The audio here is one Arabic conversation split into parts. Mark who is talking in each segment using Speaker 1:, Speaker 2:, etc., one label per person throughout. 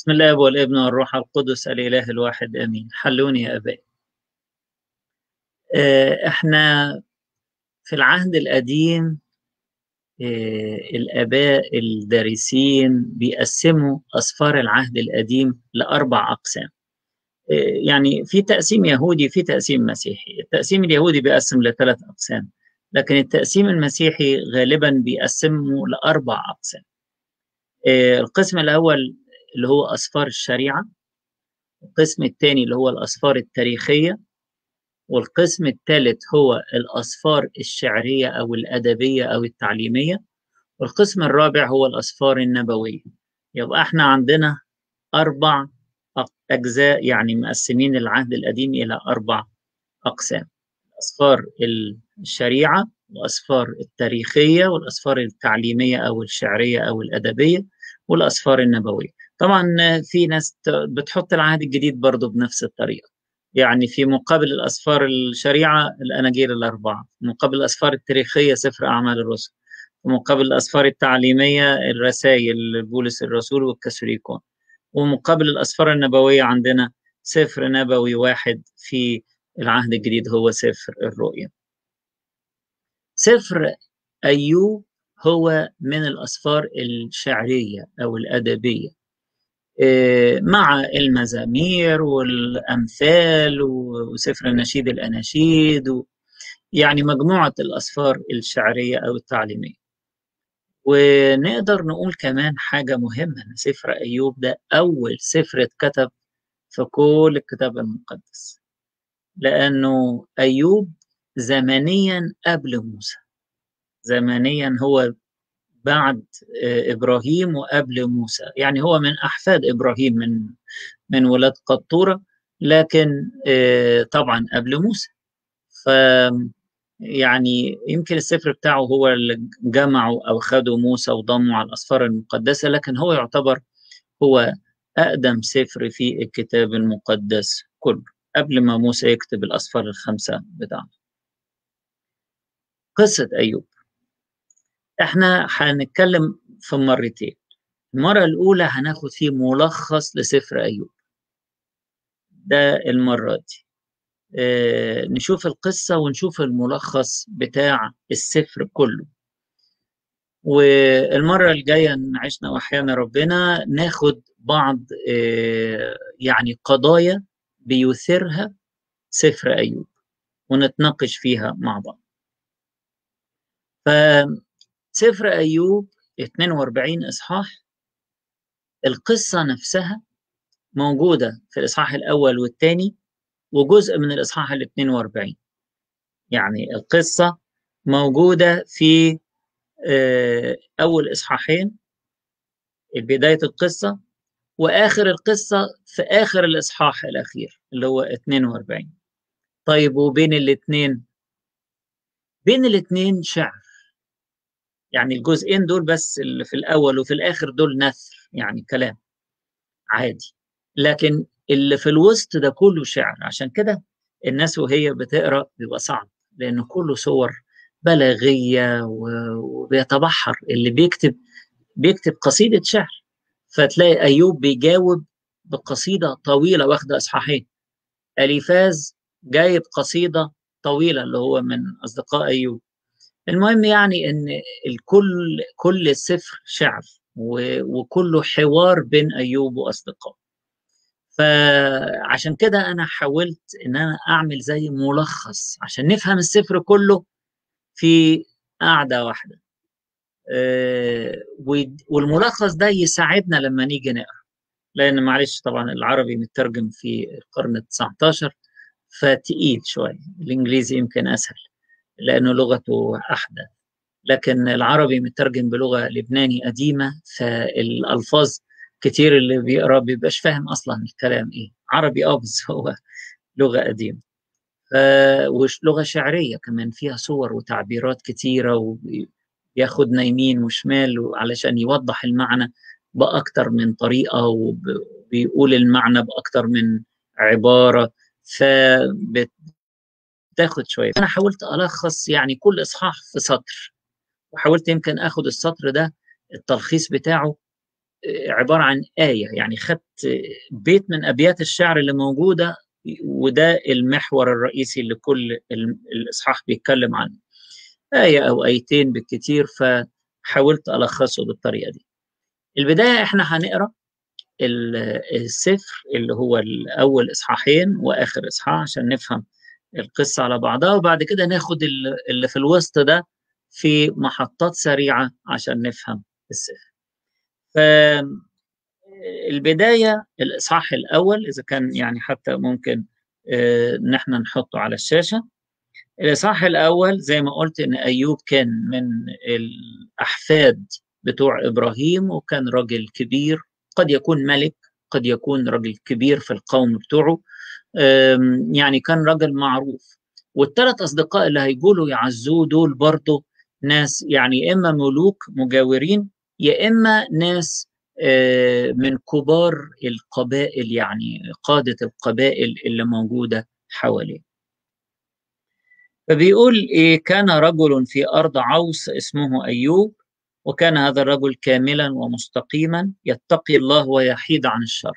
Speaker 1: بسم الله والابن والروح القدس الإله الواحد آمين. حلوني يا أبائي. احنا في العهد القديم، الآباء الدارسين بيقسموا أسفار العهد القديم لأربع أقسام. يعني في تقسيم يهودي، في تقسيم مسيحي. التقسيم اليهودي بيقسم لثلاث أقسام، لكن التقسيم المسيحي غالبا بيقسمه لأربع أقسام. القسم الأول اللي هو أسفار الشريعة، القسم الثاني اللي هو الأسفار التاريخية، والقسم الثالث هو الأسفار الشعرية أو الأدبية أو التعليمية، والقسم الرابع هو الأسفار النبوية. يبقى احنا عندنا أربع أجزاء، يعني مقسمين العهد القديم إلى أربع أقسام: أسفار الشريعة، وأسفار التاريخية، والأسفار التعليمية أو الشعرية أو الأدبية، والأسفار النبوية. طبعا في ناس بتحط العهد الجديد برضو بنفس الطريقة، يعني في مقابل الأسفار الشريعة الأناجيل الأربعة، في مقابل الأسفار التاريخية سفر أعمال الرسل، في مقابل الأسفار التعليمية الرسائل بولس الرسول والكاثوليكون، ومقابل الأسفار النبوية عندنا سفر نبوي واحد في العهد الجديد هو سفر الرؤيا. سفر أيوب هو من الأسفار الشعرية أو الأدبية، مع المزامير والأمثال وسفر النشيد الأناشيد، يعني مجموعة الأسفار الشعرية أو التعليمية. ونقدر نقول كمان حاجة مهمة، إن سفر أيوب ده أول سفر اتكتب في كل الكتاب المقدس، لأنه أيوب زمنيا قبل موسى، زمنيا هو بعد إبراهيم وقبل موسى، يعني هو من أحفاد إبراهيم، من ولاد قطورة، لكن طبعا قبل موسى. ف يعني يمكن السفر بتاعه هو اللي جمعه أو خده موسى وضمه على الأسفار المقدسة، لكن هو يعتبر هو أقدم سفر في الكتاب المقدس كله، قبل ما موسى يكتب الأسفار الخمسة بتاعته. قصة أيوب احنا هنتكلم في مرتين. المرة الأولى هناخد فيه ملخص لسفر أيوب، ده المرة دي نشوف القصة ونشوف الملخص بتاع السفر كله. والمرة الجاية إن عشنا وأحيانا ربنا ناخد بعض يعني قضايا بيثيرها سفر أيوب ونتناقش فيها مع بعض. فسفر أيوب 42 إصحاح، القصة نفسها موجودة في الإصحاح الأول والثاني وجزء من الإصحاح ال 42. يعني القصة موجودة في أول إصحاحين، بداية القصة، وآخر القصة في آخر الإصحاح الأخير اللي هو 42. طيب وبين الاثنين؟ بين الاثنين شعر، يعني الجزئين دول بس اللي في الأول وفي الآخر دول نثر، يعني كلام عادي، لكن اللي في الوسط ده كله شعر. عشان كده الناس وهي بتقرأ بيبقى صعب، لأنه كله صور بلاغية وبيتبحر. اللي بيكتب قصيدة شعر، فتلاقي أيوب بيجاوب بقصيدة طويلة واخدة إصحاحين. أليفاز جايب قصيدة طويلة اللي هو من أصدقاء أيوب. المهم يعني إن كل السفر شعر وكله حوار بين أيوب وأصدقائه. فعشان كده أنا حاولت إن أنا أعمل زي ملخص عشان نفهم السفر كله في قعدة واحدة. والملخص ده يساعدنا لما نيجي نقرأ، لأن معلش طبعا العربي مترجم في القرن ال19 فتقيل شوية، الإنجليزي يمكن أسهل لأنه لغته أحدث، لكن العربي مترجم بلغة لبناني قديمة، فالألفاظ كتير اللي بيقرأ بيبقاش فاهم أصلا الكلام إيه. عربي بس هو لغة قديمة، ولغة شعرية كمان فيها صور وتعبيرات كتيرة، وبياخدنا يمين وشمال علشان يوضح المعنى بأكتر من طريقة، وبيقول المعنى بأكتر من عبارة، فبتاخد شوية. أنا حاولت ألخص يعني كل إصحاح في سطر، وحاولت يمكن أخد السطر ده التلخيص بتاعه عبارة عن آية، يعني خدت بيت من أبيات الشعر اللي موجودة، وده المحور الرئيسي اللي كل الإصحاح بيتكلم عنه، آية أو آيتين بالكتير، فحاولت ألخصه بالطريقة دي. البداية إحنا هنقرأ السفر اللي هو الأول إصحاحين وآخر إصحاح عشان نفهم القصة على بعضها، وبعد كده ناخد اللي في الوسط ده في محطات سريعة عشان نفهم السفر. فالبداية الإصحاح الأول، إذا كان يعني حتى ممكن نحن نحطه على الشاشة. الإصحاح الأول زي ما قلت إن أيوب كان من الأحفاد بتوع إبراهيم، وكان راجل كبير، قد يكون ملك، قد يكون راجل كبير في القوم بتوعه، يعني كان راجل معروف. والثلاث أصدقاء اللي هيقولوا يعزوه دول برضه ناس، يعني إما ملوك مجاورين، يا إما ناس من كبار القبائل، يعني قادة القبائل اللي موجودة حواليه. فبيقول إيه: كان رجل في أرض عوص اسمه أيوب، وكان هذا الرجل كاملا ومستقيما يتقي الله ويحيد عن الشر،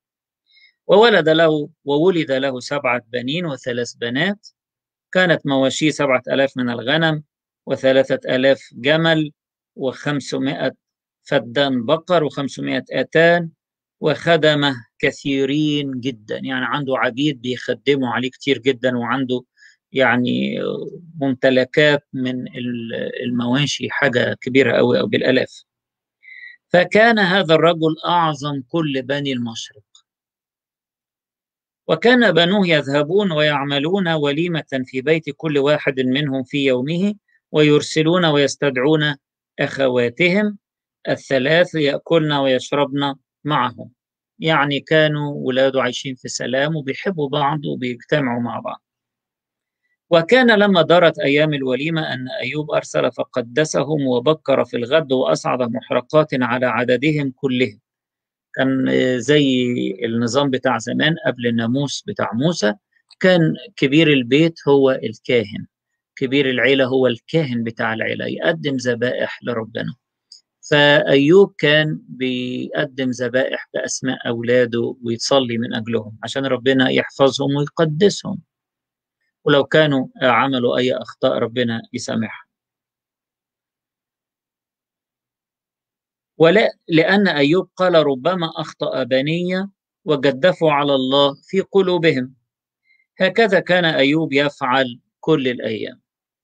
Speaker 1: وولد له 7 بنين و3 بنات. كانت مواشيه 7,000 من الغنم، و3,000 جمل، و500 فدان بقر، و500 آتان، وخدمه كثيرين جدا، يعني عنده عبيد بيخدموا عليه كتير جدا، وعنده يعني ممتلكات من المواشي حاجة كبيرة أوي أو بالآلاف. فكان هذا الرجل أعظم كل بني المشرق، وكان بنوه يذهبون ويعملون وليمة في بيت كل واحد منهم في يومه، ويرسلون ويستدعون أخواتهم الثلاث يأكلن ويشربن معهم. يعني كانوا ولاده عايشين في سلام وبيحبوا بعض وبيجتمعوا مع بعض. وكان لما دارت أيام الوليمة أن أيوب أرسل فقدسهم وبكر في الغد وأصعد محرقات على عددهم كلهم. كان زي النظام بتاع زمان قبل الناموس بتاع موسى، كان كبير البيت هو الكاهن، كبير العيلة هو الكاهن بتاع العيلة، يقدم ذبائح لربنا. فأيوب كان بيقدم ذبائح بأسماء أولاده ويصلي من أجلهم عشان ربنا يحفظهم ويقدسهم، ولو كانوا عملوا أي أخطاء ربنا يسامحهم. ولا لأن أيوب قال: ربما أخطأ بني وجدفوا على الله في قلوبهم. هكذا كان أيوب يفعل كل الأيام.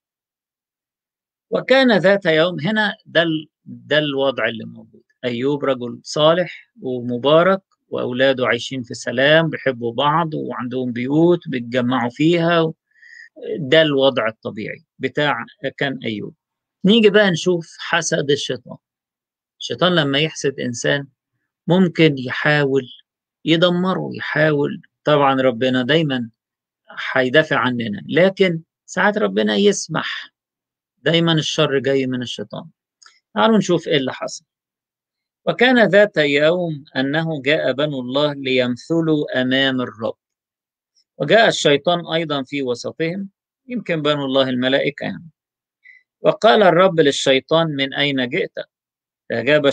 Speaker 1: وكان ذات يوم، هنا ده الوضع اللي موجود. أيوب رجل صالح ومبارك، وأولاده عايشين في سلام، بيحبوا بعض وعندهم بيوت بيتجمعوا فيها. ده الوضع الطبيعي بتاع كان أيوب. نيجي بقى نشوف حسد الشيطان. الشيطان لما يحسد إنسان ممكن يحاول يدمره، يحاول. طبعا ربنا دايما هيدافع عننا، لكن ساعات ربنا يسمح. دايما الشر جاي من الشيطان. تعالوا نشوف ايه اللي حصل. وكان ذات يوم أنه جاء بنو الله ليمثلوا أمام الرب، وجاء الشيطان أيضا في وسطهم، يمكن بنو الله الملائكة يعني. وقال الرب للشيطان: من أين جئت؟ فأجاب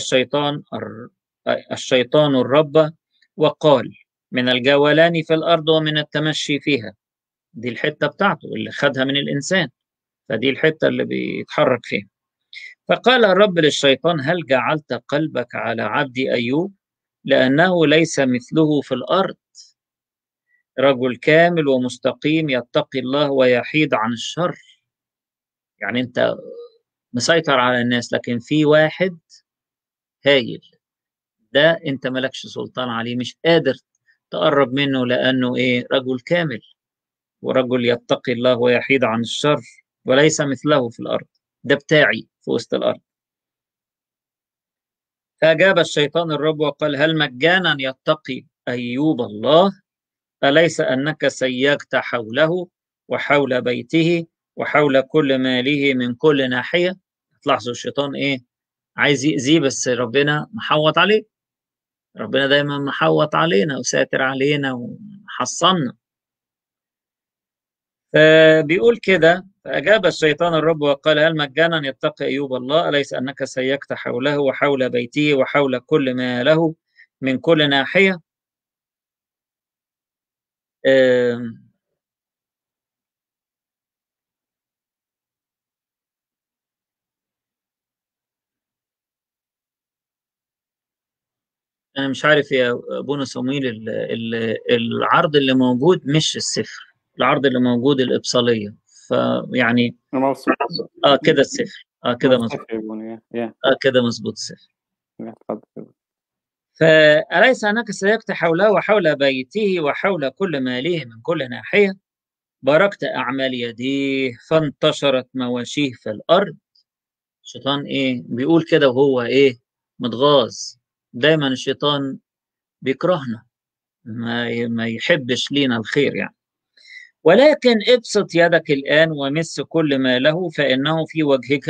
Speaker 1: الشيطان الرب وقال: من الجولان في الأرض ومن التمشي فيها. دي الحتة بتاعته اللي خدها من الإنسان، فدي الحتة اللي بيتحرك فيها. فقال الرب للشيطان: هل جعلت قلبك على عبدي أيوب؟ لأنه ليس مثله في الأرض، رجل كامل ومستقيم يتقي الله ويحيد عن الشر. يعني أنت مسيطر على الناس، لكن في واحد هايل، ده أنت ملكش سلطان عليه، مش قادر تقرب منه، لأنه إيه؟ رجل كامل ورجل يتقي الله ويحيد عن الشر، وليس مثله في الأرض. ده بتاعي في وسط الأرض. فأجاب الشيطان الرب وقال: هل مجانا يتقي أيوب الله؟ أليس أنك سيجت حوله وحول بيته وحول كل ماله من كل ناحية؟ تلاحظوا الشيطان إيه؟ عايز يأذيه، بس ربنا محوط عليه. ربنا دايما محوط علينا وساتر علينا ومحصننا. فبيقول كده: فأجاب الشيطان الرب وقال: هل مجانا يتقي أيوب الله؟ أليس أنك سيكت حوله وحول بيته وحول كل ما له من كل ناحية؟ آم، أنا مش عارف يا أبونا صمويل، العرض اللي موجود مش السفر، العرض اللي موجود الإبصالية، فيعني
Speaker 2: مبسوط.
Speaker 1: كده السفر، كده مظبوط،
Speaker 2: مبسوط يا ابونا. يا
Speaker 1: كده مظبوط السفر.
Speaker 2: اتفضل.
Speaker 1: فأليس أنك سيكت حوله وحول بيته وحول كل ماله من كل ناحية؟ باركت أعمال يديه فانتشرت مواشيه في الأرض. الشيطان إيه بيقول كده وهو إيه متغاظ. دايما الشيطان بيكرهنا، ما يحبش لينا الخير يعني. ولكن ابسط يدك الآن ومس كل ما له، فإنه في وجهك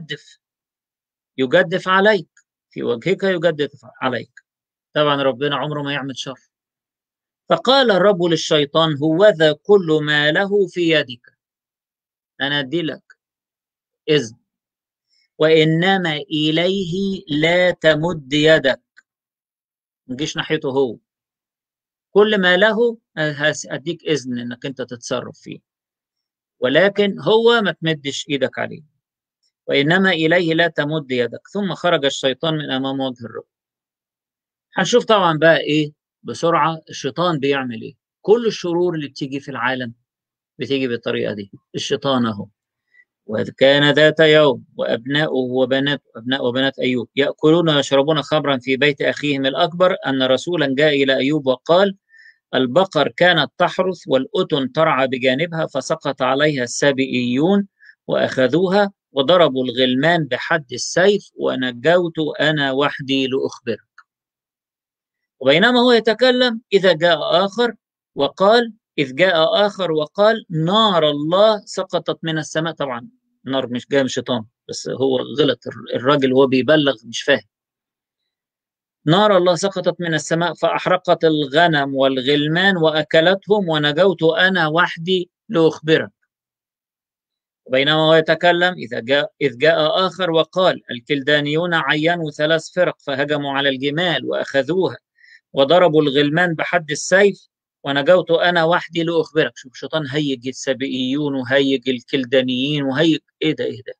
Speaker 1: يجدف عليك، في وجهك يجدف عليك. طبعا ربنا عمره ما يعمل شر. فقال الرب للشيطان: هوذا كل ما له في يدك، أنا أدي لك إذن، وإنما إليه لا تمد يدك، ما تجيش ناحيته هو. كل ما له هديك إذن إنك أنت تتصرف فيه، ولكن هو ما تمدش إيدك عليه، وإنما إليه لا تمد يدك. ثم خرج الشيطان من أمام وجه الرب. هنشوف طبعا بقى إيه بسرعة الشيطان بيعمل إيه. كل الشرور اللي بتيجي في العالم بتيجي بالطريقة دي. الشيطان أهو: وإذ كان ذات يوم وأبناؤه وبنات أبناء وبنات أيوب يأكلون ويشربون خمرا في بيت أخيهم الأكبر، أن رسولا جاء إلى أيوب وقال: البقر كانت تحرث والأتن ترعى بجانبها، فسقط عليها السابئيون وأخذوها وضربوا الغلمان بحد السيف، ونجوت أنا وحدي لأخبر. وبينما هو يتكلم إذ جاء آخر وقال: نار الله سقطت من السماء. طبعا النار مش جاية من الشيطان، بس هو غلط الراجل، هو بيبلغ مش فاهم. نار الله سقطت من السماء فأحرقت الغنم والغلمان وأكلتهم، ونجوت أنا وحدي لأخبرك. وبينما هو يتكلم إذ جاء آخر وقال: الكلدانيون عينوا 3 فرق فهجموا على الجمال وأخذوها وضربوا الغلمان بحد السيف، ونجوت أنا وحدي لأخبرك. شوف الشيطان هيج السبئيون وهيج الكلدانيين وهيج إيه ده.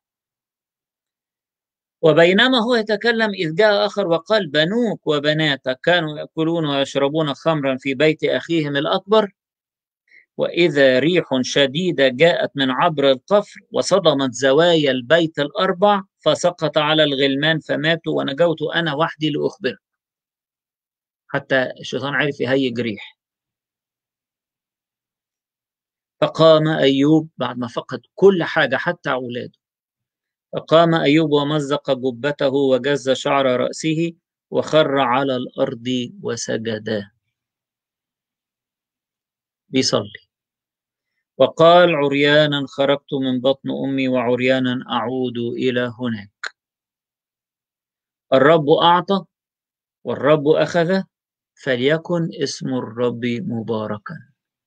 Speaker 1: وبينما هو يتكلم إذ جاء آخر وقال: بنوك وبناتك كانوا يأكلون ويشربون خمرا في بيت أخيهم الأكبر، وإذا ريح شديدة جاءت من عبر القفر وصدمت زوايا البيت ال4 فسقط على الغلمان فماتوا، ونجوت أنا وحدي لأخبرك. حتى الشيطان عرف يهيج ريح. فقام أيوب بعد ما فقد كل حاجة حتى أولاده. فقام أيوب ومزق جبته وجز شعر رأسه وخر على الأرض وسجدا بيصلي، وقال: عريانا خرجت من بطن أمي وعريانا أعود إلى هناك. الرب أعطى والرب أخذ، فليكن اسم الرب مباركا.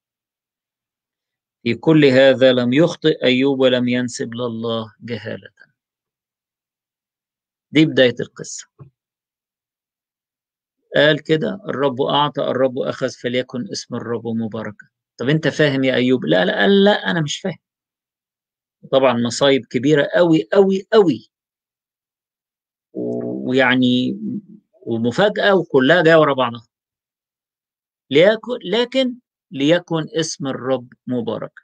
Speaker 1: في كل هذا لم يخطئ أيوب ولم ينسب لله جهالة. دي بداية القصة. قال كده: الرب أعطى الرب أخذ، فليكن اسم الرب مباركا. طب أنت فاهم يا أيوب؟ لا لا لا، أنا مش فاهم. طبعا مصايب كبيرة قوي قوي قوي، ويعني ومفاجأة وكلها جاية ورا بعضها. لكن ليكن اسم الرب مباركا.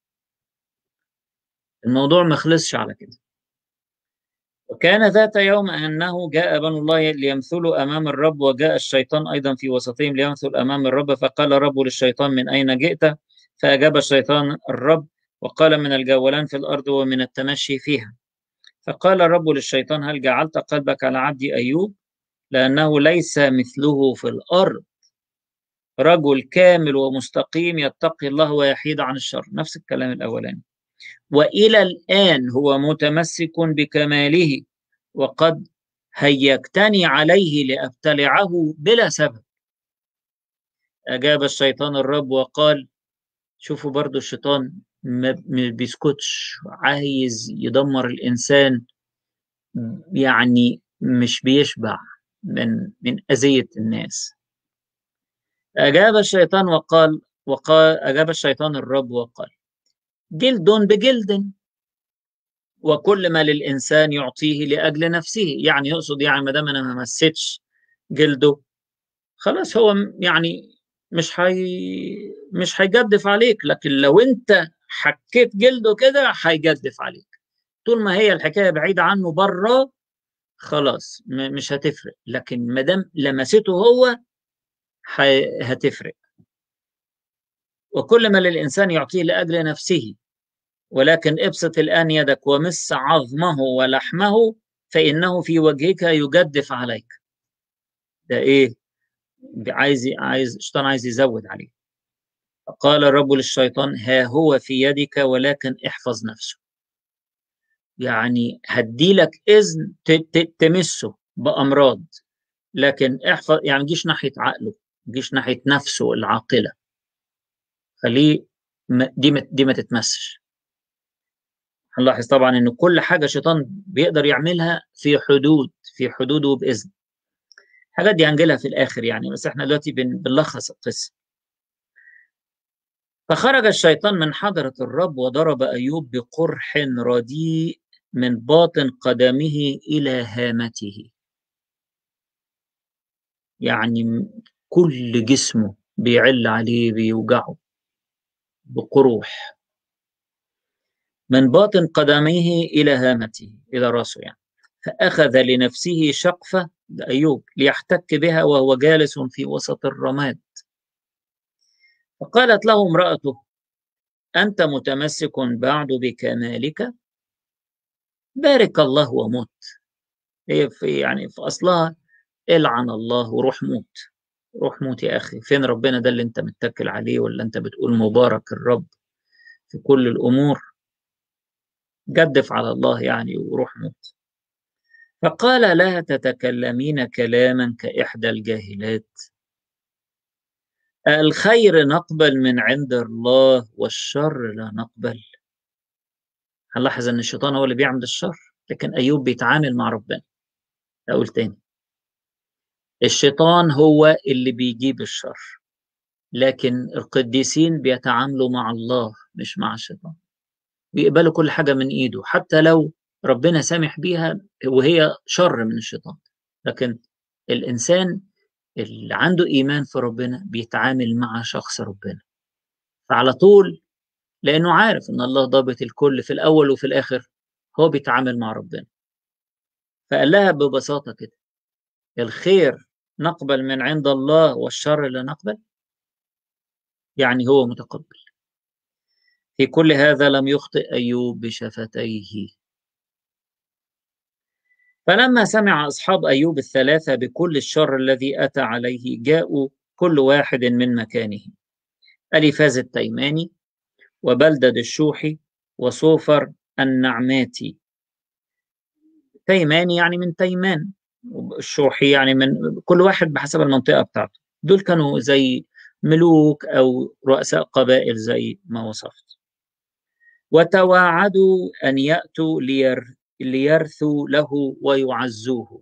Speaker 1: الموضوع ما خلصش على كده. وكان ذات يوم أنه جاء بنو الله ليمثلوا أمام الرب، وجاء الشيطان أيضا في وسطهم ليمثل أمام الرب. فقال الرب للشيطان: من أين جئت؟ فأجاب الشيطان الرب وقال: من الجولان في الأرض ومن التمشي فيها. فقال الرب للشيطان: هل جعلت قلبك على عبدي أيوب؟ لأنه ليس مثله في الأرض رجل كامل ومستقيم يتقي الله ويحيد عن الشر. نفس الكلام الأولاني. وإلى الآن هو متمسك بكماله، وقد هيجتني عليه لأبتلعه بلا سبب. أجاب الشيطان الرب وقال: شوفوا برضو الشيطان ما بيسكتش، عايز يدمر الإنسان، يعني مش بيشبع من أذية الناس. أجاب الشيطان أجاب الشيطان الرب وقال: جلد بجلد، وكل ما للإنسان يعطيه لأجل نفسه. يعني يقصد يعني ما دام أنا ما مسيتش جلده خلاص، هو يعني مش هيجدف عليك، لكن لو أنت حكيت جلده كده هيجدف عليك. طول ما هي الحكاية بعيدة عنه بره خلاص مش هتفرق، لكن ما دام لمسته هو هتفرق. وكل ما للإنسان يعطيه لأجل نفسه، ولكن ابسط الآن يدك ومس عظمه ولحمه، فإنه في وجهك يجدف عليك. ده إيه؟ الشيطان عايز يزود عليه. قال الرب للشيطان: ها هو في يدك، ولكن احفظ نفسه. يعني هديلك إذن تمسه بأمراض، لكن احفظ، يعني جيش ناحية عقله، جيش ناحية نفسه العاقلة، خليه دي ما تتمسش. هنلاحظ طبعا ان كل حاجة شيطان بيقدر يعملها في حدوده وبإذن. الحاجات دي هنجيلها في الآخر يعني، بس احنا دلوقتي بنلخص القصة. فخرج الشيطان من حضرة الرب وضرب أيوب بقرح رديء من باطن قدمه إلى هامته. يعني كل جسمه بيعل عليه، بيوجعه بقروح من باطن قدمه إلى هامته، إلى رأسه يعني. فأخذ لنفسه شقفة أيوب ليحتك بها وهو جالس في وسط الرماد. فقالت له امرأته: أنت متمسك بعد بكمالك؟ بارك الله ومت. هي في أصلها العن الله وروح موت. روح موت يا أخي، فين ربنا ده اللي أنت متكل عليه؟ ولا أنت بتقول مبارك الرب في كل الأمور؟ جدف على الله يعني وروح موت. فقال لها: تتكلمين كلاما كإحدى الجاهلات؟ الخير نقبل من عند الله، والشر لا نقبل. هنلاحظ أن الشيطان هو اللي بيعمل الشر، لكن أيوب بيتعامل مع ربنا. أقول تاني، الشيطان هو اللي بيجيب الشر، لكن القديسين بيتعاملوا مع الله مش مع الشيطان. بيقبلوا كل حاجة من إيده حتى لو ربنا سامح بيها وهي شر من الشيطان. لكن الإنسان اللي عنده إيمان في ربنا بيتعامل مع شخص ربنا، فعلى طول، لأنه عارف إن الله ضابط الكل في الأول وفي الآخر، هو بيتعامل مع ربنا. فقال لها ببساطة كده: الخير نقبل من عند الله، والشر لا نقبل. يعني هو متقبل. في كل هذا لم يخطئ أيوب بشفتيه. فلما سمع أصحاب أيوب الثلاثة بكل الشر الذي أتى عليه، جاءوا كل واحد من مكانه: أليفاز التيماني، وبلدد الشوحي، وصوفر النعماتي. تيماني يعني من تيمان، الشوحي يعني من كل واحد بحسب المنطقة بتاعته. دول كانوا زي ملوك أو رؤساء قبائل زي ما وصفت. وتواعدوا أن يأتوا ليرثوا له ويعزوه،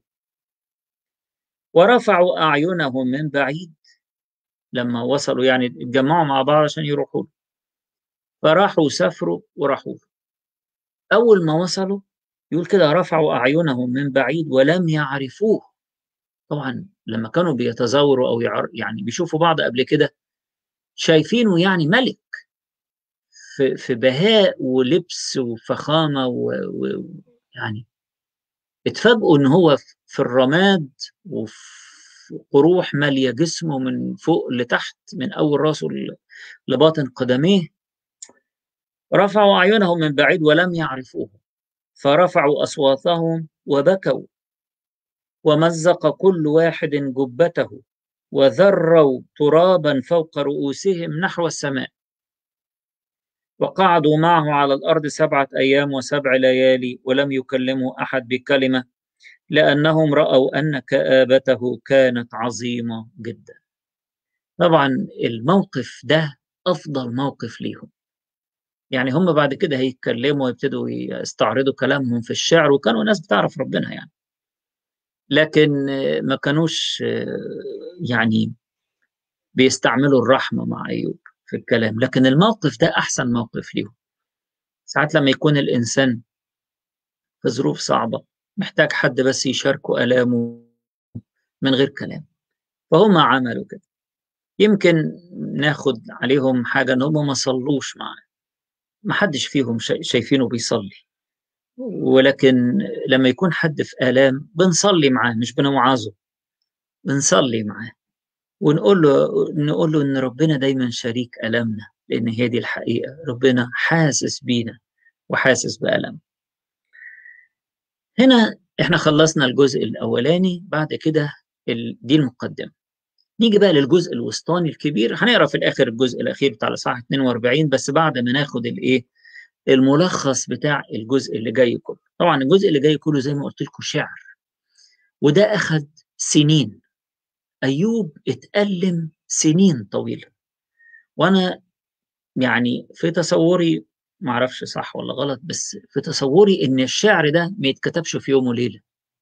Speaker 1: ورفعوا أعينهم من بعيد. لما وصلوا يعني اتجمعوا مع بعض عشان يروحوا، فراحوا سافروا وراحوا. أول ما وصلوا يقول كده: رفعوا أعينهم من بعيد ولم يعرفوه. طبعا لما كانوا بيتزاوروا أو يعني بيشوفوا بعض قبل كده، شايفينه يعني ملك في بهاء ولبس وفخامة يعني اتفاجئوا إن هو في الرماد، وفي قروح مالية جسمه من فوق لتحت، من أول راسه لباطن قدميه. رفعوا أعينهم من بعيد ولم يعرفوه، فرفعوا أصواتهم وبكوا، ومزق كل واحد جبته، وذروا ترابا فوق رؤوسهم نحو السماء. وقعدوا معه على الأرض 7 أيام و7 ليالي، ولم يكلموا أحد بكلمة، لأنهم رأوا أن كآبته كانت عظيمة جدا. طبعا الموقف ده أفضل موقف ليهم. يعني هم بعد كده هيتكلموا ويبتدوا يستعرضوا كلامهم في الشعر، وكانوا ناس بتعرف ربنا يعني، لكن ما كانوش يعني بيستعملوا الرحمة مع أيوب في الكلام. لكن الموقف ده أحسن موقف ليهم. ساعات لما يكون الإنسان في ظروف صعبة محتاج حد بس يشاركه آلامه من غير كلام، فهم عملوا كده. يمكن ناخد عليهم حاجة إن هم ما صلوش معاه، ما حدش فيهم شايفينه بيصلي، ولكن لما يكون حد في آلام بنصلي معاه، مش بنوعظه، بنصلي معاه نقول له إن ربنا دايما شريك آلامنا، لأن هي دي الحقيقة، ربنا حاسس بينا وحاسس بألم. هنا احنا خلصنا الجزء الأولاني، بعد كده دي المقدمة. نيجي بقى للجزء الوسطاني الكبير، هنقرا في الآخر الجزء الأخير بتاع الإصحاح 42، بس بعد ما ناخد الإيه الملخص بتاع الجزء اللي جاي كله. طبعا الجزء اللي جاي كله زي ما قلت لكم شعر، وده أخذ سنين. أيوب اتألم سنين طويلة، وأنا يعني في تصوري، معرفش صح ولا غلط، بس في تصوري إن الشعر ده ما يتكتبش في يوم وليلة.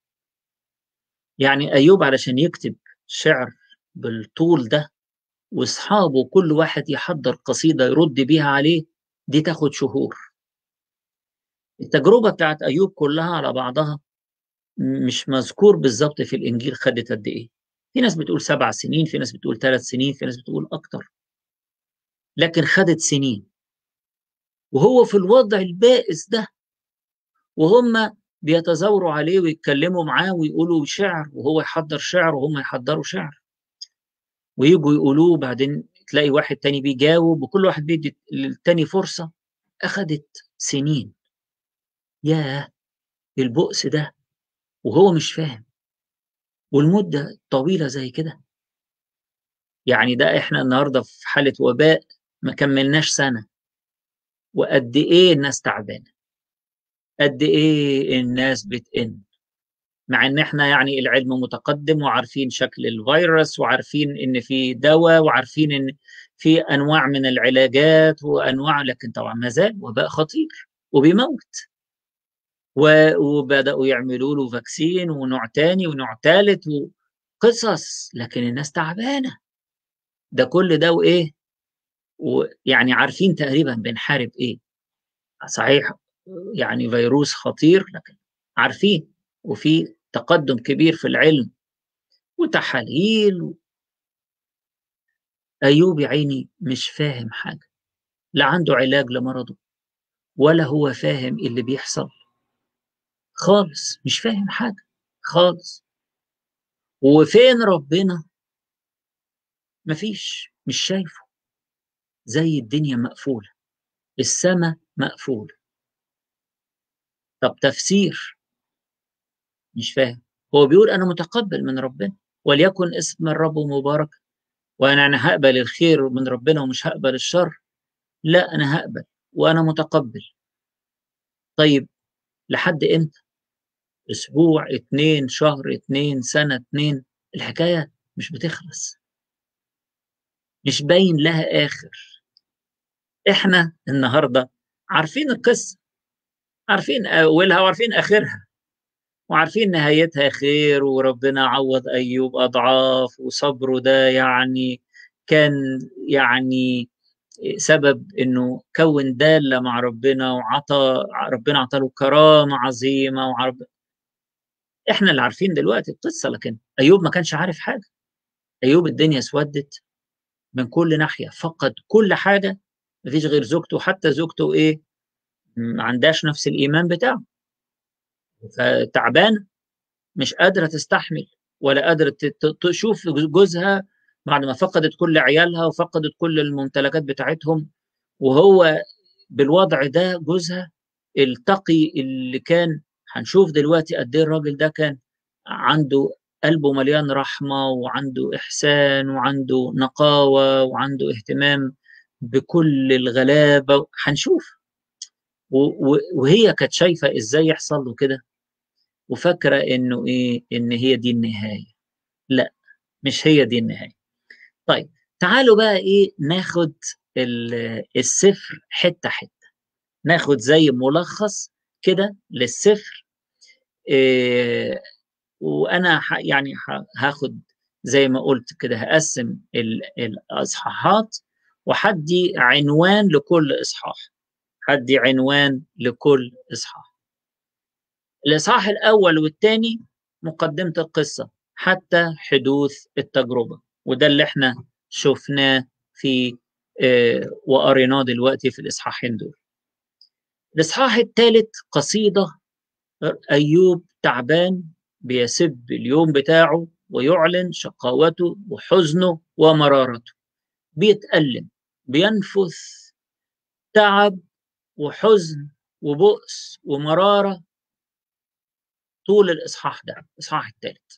Speaker 1: يعني أيوب علشان يكتب شعر بالطول ده، واصحابه كل واحد يحضر قصيدة يرد بيها عليه، دي تاخد شهور. التجربة بتاعت أيوب كلها على بعضها مش مذكور بالظبط في الإنجيل خدت قد إيه. في ناس بتقول 7 سنين، في ناس بتقول 3 سنين، في ناس بتقول أكتر، لكن خدت سنين. وهو في الوضع البائس ده، وهم بيتزاوروا عليه ويتكلموا معاه ويقولوا شعر، وهو يحضر شعر وهم يحضروا شعر، ويجوا يقولوه، بعدين تلاقي واحد تاني بيجاوب، وكل واحد بيدي للتاني فرصة. أخدت سنين. ياه، البؤس ده وهو مش فاهم، والمدة طويلة زي كده. يعني ده احنا النهاردة في حالة وباء ما كملناش سنة، وقد ايه الناس تعبانة، قد ايه الناس بتئن، مع ان احنا يعني العلم متقدم وعارفين شكل الفيروس، وعارفين ان في دواء، وعارفين ان في انواع من العلاجات وانواع، لكن طبعا ما زال وباء خطير وبيموت. وبدأوا يعملوا له فاكسين ونوع تاني ونوع تالت وقصص، لكن الناس تعبانة. ده كل ده وإيه، ويعني عارفين تقريبا بنحارب إيه. صحيح يعني فيروس خطير، لكن عارفين، وفي تقدم كبير في العلم وتحاليل. أيوب يا عيني مش فاهم حاجة، لا عنده علاج لمرضه، ولا هو فاهم اللي بيحصل خالص، مش فاهم حاجة خالص. وفين ربنا؟ مفيش، مش شايفه. زي الدنيا مقفولة، السماء مقفولة. طب تفسير؟ مش فاهم. هو بيقول أنا متقبل من ربنا، وليكن اسم الرب مبارك، وأنا هقبل الخير من ربنا ومش هقبل الشر. لا، أنا هقبل وأنا متقبل. طيب لحد إمتى؟ أسبوع، 2 شهر، 2 سنة، 2، الحكاية مش بتخلص، مش باين لها آخر. إحنا النهاردة عارفين القصة، عارفين أولها وعارفين آخرها، وعارفين نهايتها خير، وربنا عوض أيوب أضعاف، وصبره ده يعني كان يعني سبب إنه كون دالة مع ربنا، وعطى ربنا عطاله كرامة عظيمة إحنا اللي عارفين دلوقتي القصة، لكن أيوب ما كانش عارف حاجة. أيوب الدنيا اسودت من كل ناحية، فقد كل حاجة، مفيش غير زوجته، حتى زوجته إيه، ما عندهاش نفس الإيمان بتاعه، فتعبان، مش قادرة تستحمل، ولا قادرة تشوف جوزها بعد ما فقدت كل عيالها وفقدت كل الممتلكات بتاعتهم. وهو بالوضع ده جوزها التقي اللي كان، هنشوف دلوقتي قد ايه الراجل ده كان عنده قلبه مليان رحمة، وعنده إحسان، وعنده نقاوة، وعنده اهتمام بكل الغلابة، هنشوف. وهي كانت شايفة ازاي يحصل له كده، وفاكرة انه ايه، ان هي دي النهاية. لا، مش هي دي النهاية. طيب تعالوا بقى ايه، ناخد السفر حتة حتة. ناخد زي ملخص كده للسفر. وانا يعني هاخد زي ما قلت كده، هقسم الاصحاحات وحدي عنوان لكل اصحاح، حدي عنوان لكل اصحاح. الاصحاح الاول والثاني مقدمة القصة حتى حدوث التجربة، وده اللي احنا شفناه في وقريناه دلوقتي في الاصحاحين دول. الاصحاح الثالث قصيدة، أيوب تعبان بيسب اليوم بتاعه ويعلن شقاوته وحزنه ومرارته، بيتألم، بينفث تعب وحزن وبؤس ومرارة طول الإصحاح ده، الإصحاح الثالث.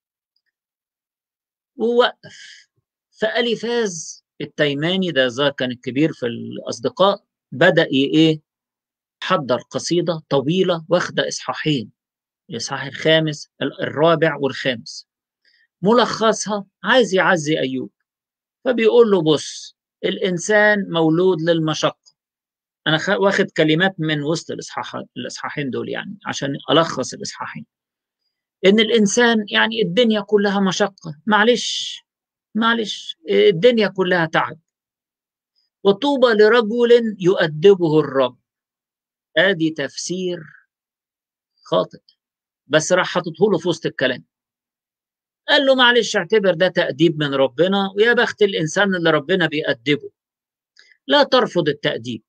Speaker 1: ووقف فأليفاز التيماني ده كان الكبير في الأصدقاء، بدأ إيه حضر قصيدة طويلة واخدة إصحاحين، الإصحاح الخامس الرابع والخامس. ملخصها عايز يعزي أيوب، فبيقول له بص، الإنسان مولود للمشقة. أنا واخد كلمات من وسط الإصحاحين دول يعني عشان ألخص الإصحاحين. إن الإنسان يعني الدنيا كلها مشقة، معلش الدنيا كلها تعب. وطوبى لرجل يؤدبه الرب. آدي تفسير خاطئ، بس راح حاططه له في وسط الكلام. قال له معلش اعتبر ده تأديب من ربنا، ويا بخت الإنسان اللي ربنا بيأدبه. لا ترفض التأديب،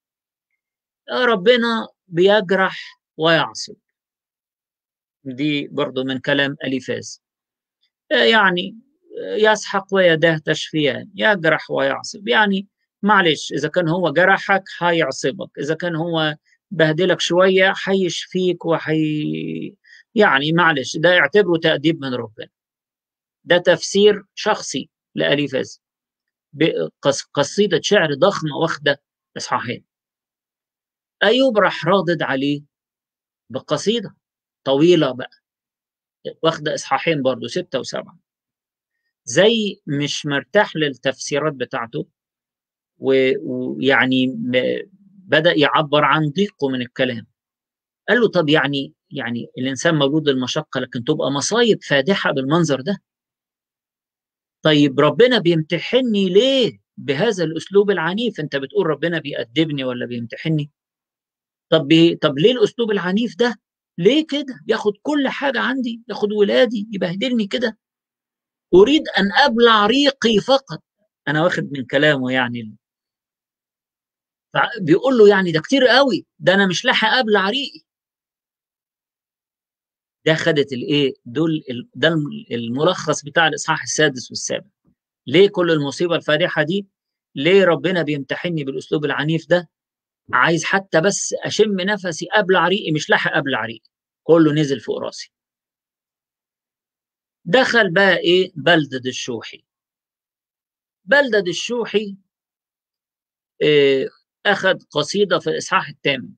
Speaker 1: ربنا بيجرح ويعصب. دي برضو من كلام أليفاز. يعني يسحق ويداه تشفيان، يجرح ويعصب. يعني معلش إذا كان هو جرحك هيعصبك، إذا كان هو بهدلك شوية هيشفيك يعني معلش ده اعتبره تأديب من ربنا. ده تفسير شخصي لأليفاز، قصيدة شعر ضخمة واخدة إصحاحين. أيوب راح رادد عليه بقصيدة طويلة بقى واخدة إصحاحين برضو 6 و7. زي مش مرتاح للتفسيرات بتاعته، ويعني بدأ يعبر عن ضيقه من الكلام. قال له طب يعني الإنسان مولود للمشقة، لكن تبقى مصايب فادحة بالمنظر ده؟ طيب ربنا بيمتحني ليه بهذا الأسلوب العنيف؟ أنت بتقول ربنا بيأدبني ولا بيمتحني؟ طب ليه الأسلوب العنيف ده؟ ليه كده؟ ياخد كل حاجة عندي، ياخد ولادي، يبهدلني كده. أريد أن أبلع ريقي فقط. أنا واخد من كلامه يعني، بيقول له يعني ده كتير قوي، ده أنا مش لاحق أبلع ريقي. ده خدت الإيه دول ده الملخص بتاع الإصحاح السادس والسابع. ليه كل المصيبة الفادحة دي؟ ليه ربنا بيمتحني بالأسلوب العنيف ده؟ عايز حتى بس أشم نفسي أبلع ريقي، مش لاحق أبلع ريقي، كله نزل فوق راسي. دخل بقى إيه بلدد الشوحي. بلدد الشوحي أخذ قصيدة في الإصحاح الثامن،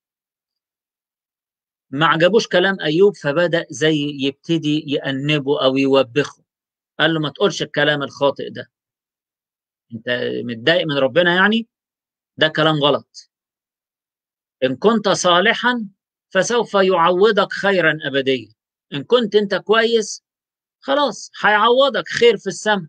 Speaker 1: ما عجبوش كلام أيوب، فبدأ زي يبتدي يأنبه أو يوبخه. قال له ما تقولش الكلام الخاطئ ده، أنت متضايق من ربنا يعني؟ ده كلام غلط. إن كنت صالحا فسوف يعوضك خيرا أبديا. إن كنت أنت كويس خلاص هيعوضك خير في السماء.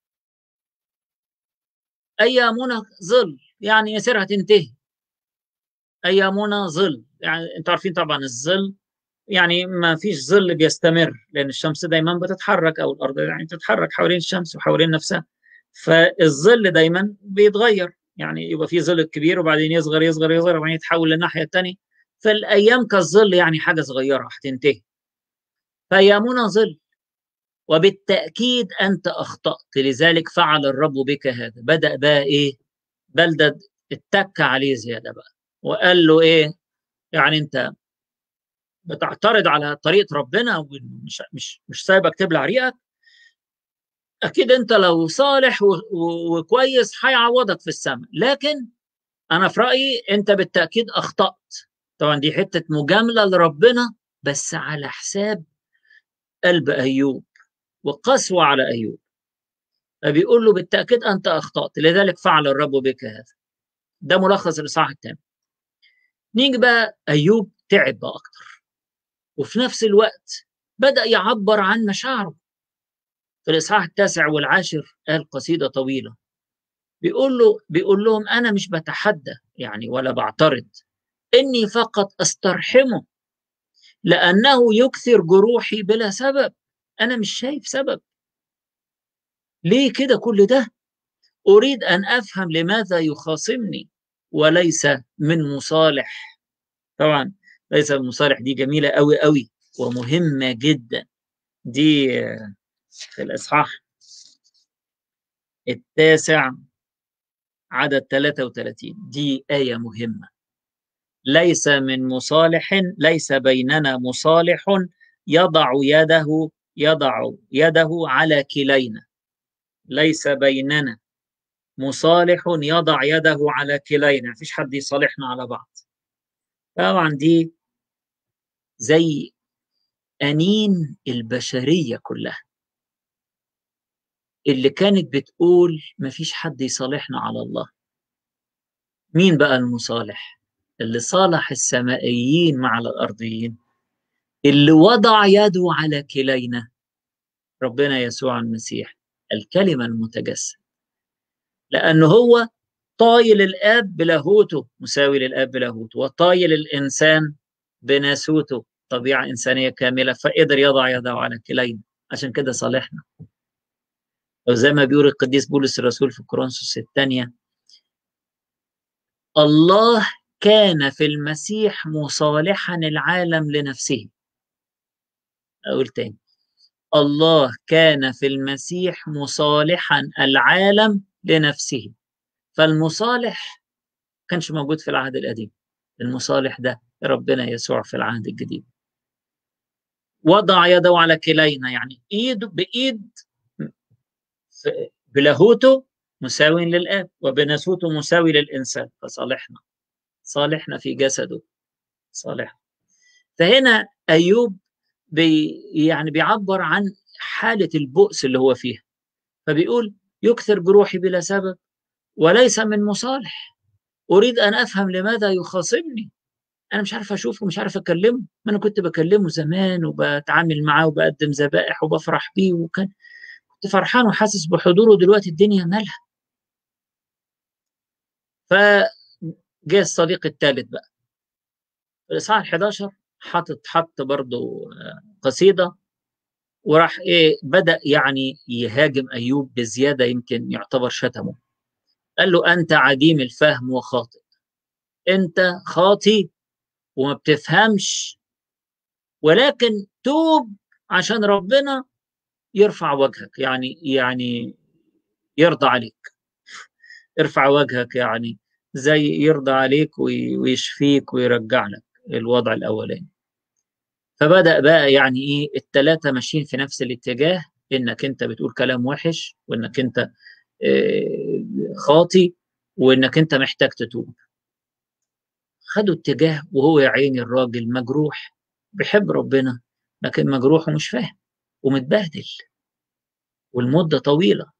Speaker 1: أيامنا ظل، يعني يصير هتنتهي. أيامنا ظل، يعني أنتوا عارفين طبعا الظل يعني ما فيش ظل بيستمر، لأن الشمس دايما بتتحرك أو الأرض يعني بتتحرك حوالين الشمس وحوالين نفسها، فالظل دايما بيتغير. يعني يبقى في ظل كبير وبعدين يصغر يصغر يصغر وبعدين يتحول للناحية الثانية. فالأيام كالظل، يعني حاجة صغيرة هتنتهي. فأيامنا ظل، وبالتأكيد أنت أخطأت، لذلك فعل الرب بك هذا. بدأ بقى إيه بلدد اتك عليه زيادة بقى، وقال له إيه يعني أنت بتعترض على طريقة ربنا ومش مش سايبك تبلع ريقك؟ أكيد أنت لو صالح وكويس هيعوضك في السماء، لكن أنا في رأيي أنت بالتأكيد أخطأت. طبعا دي حتة مجاملة لربنا بس على حساب قلب أيوب وقسوة على أيوب. فبيقول له بالتأكيد أنت أخطأت، لذلك فعل الرب بك هذا. ده ملخص الإصحاح الثامن. نيجي بقى أيوب تعب بقى أكتر، وفي نفس الوقت بدأ يعبر عن مشاعره. في الإصحاح 9 والعاشر قال قصيدة طويلة، بيقول لهم أنا مش بتحدى يعني ولا بعترض، إني فقط أسترحمه لأنه يكثر جروحي بلا سبب. أنا مش شايف سبب ليه كده كل ده. أريد أن أفهم لماذا يخاصمني وليس من مصالح. طبعا ليس من مصالح دي جميلة قوي قوي ومهمة جدا. دي في الإصحاح 9 عدد 33 دي آية مهمة. ليس من مصالح، ليس بيننا مصالح يضع يده على كلينا. ليس بيننا مصالح يضع يده على كلينا، مفيش حد يصالحنا على بعض. طبعا دي زي أنين البشرية كلها اللي كانت بتقول مفيش حد يصالحنا على الله. مين بقى المصالح؟ اللي صالح السمائيين مع الأرضيين، اللي وضع يده على كلينا، ربنا يسوع المسيح الكلمة المتجسد. لأنه هو طايل الآب بلاهوته، مساوي للآب بلاهوته، وطايل الإنسان بناسوته، طبيعة إنسانية كاملة، فقدر يضع يده على كلينا، عشان كده صالحنا. وزي ما بيقول القديس بولس الرسول في كورنثوس الثانية، الله كان في المسيح مصالحا العالم لنفسه. أقول تاني، الله كان في المسيح مصالحا العالم لنفسه. فالمصالح كانش موجود في العهد القديم، المصالح ده ربنا يسوع في العهد الجديد. وضع يده على كلينا، يعني ايد بايد، بلاهوته مساوي للآب وبناسوته مساوي للإنسان، فصالحنا، صالحنا في جسده، صالحنا. فهنا أيوب يعني بيعبر عن حالة البؤس اللي هو فيها، فبيقول يكثر جروحي بلا سبب وليس من مصالح. أريد أن أفهم لماذا يخاصمني. أنا مش عارف أشوفه، مش عارف أكلمه. ما أنا كنت بكلمه زمان وبتعامل معاه وبقدم ذبائح وبفرح بيه، كنت فرحان وحاسس بحضوره، دلوقتي الدنيا مالها. فجاء الصديق الثالث بقى في الإصحاح 11، حط برضه قصيدة، وراح إيه بدأ يعني يهاجم أيوب بزيادة، يمكن يعتبر شتمه. قال له أنت عديم الفهم وخاطئ، أنت خاطي وما بتفهمش، ولكن توب عشان ربنا يرفع وجهك، يعني يرضى عليك. ارفع وجهك يعني زي يرضى عليك ويشفيك ويرجع لك الوضع الأولاني. فبدأ بقى يعني إيه التلاتة ماشيين في نفس الاتجاه، إنك أنت بتقول كلام وحش، وإنك أنت خاطي، وإنك أنت محتاج تتوب. خدوا اتجاه، وهو يا عيني الراجل مجروح، بيحب ربنا لكن مجروح ومش فاهم ومتبهدل، والمدة طويلة.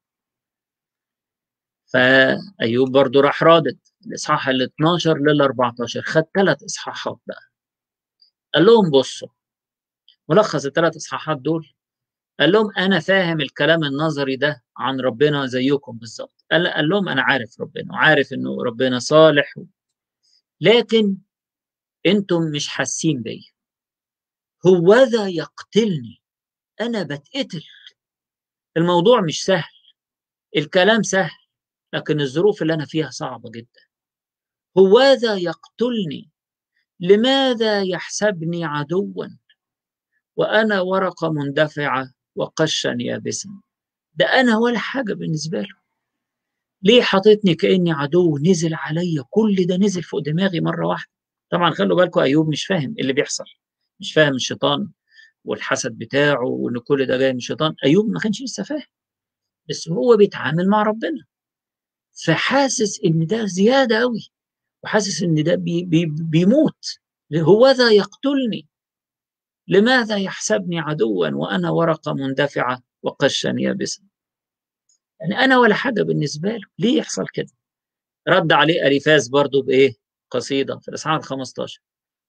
Speaker 1: فأيوب برضو راح رادد الإصحاح ال 12 لل 14، خد 3 إصحاحات بقى. قال لهم بصوا، ملخص ال3 إصحاحات دول، قال لهم أنا فاهم الكلام النظري ده عن ربنا زيكم بالظبط. قال لهم أنا عارف ربنا وعارف إنه ربنا صالح، لكن أنتم مش حاسين بيا. هوذا يقتلني، أنا بتقتل. الموضوع مش سهل، الكلام سهل، لكن الظروف اللي أنا فيها صعبة جدا. هوذا يقتلني، لماذا يحسبني عدوا وأنا ورقة مندفعة وقشا يابسا. ده أنا ولا حاجة بالنسبة له، ليه حاططني كأني عدو؟ نزل عليا كل ده، نزل فوق دماغي مرة واحدة. طبعا خلوا بالكم أيوب مش فاهم اللي بيحصل، مش فاهم الشيطان والحسد بتاعه وإن كل ده جاي من الشيطان. أيوب ما كانش لسه فاهم، بس هو بيتعامل مع ربنا، فحاسس إن ده زيادة قوي، وحاسس إن ده بيموت. هوذا يقتلني، لماذا يحسبني عدوا وأنا ورقة مندفعة وقشا يابسا. يعني أنا ولا حاجة بالنسبة له، ليه يحصل كده؟ رد عليه أليفاز برضو بإيه؟ قصيدة في الإصحاح 15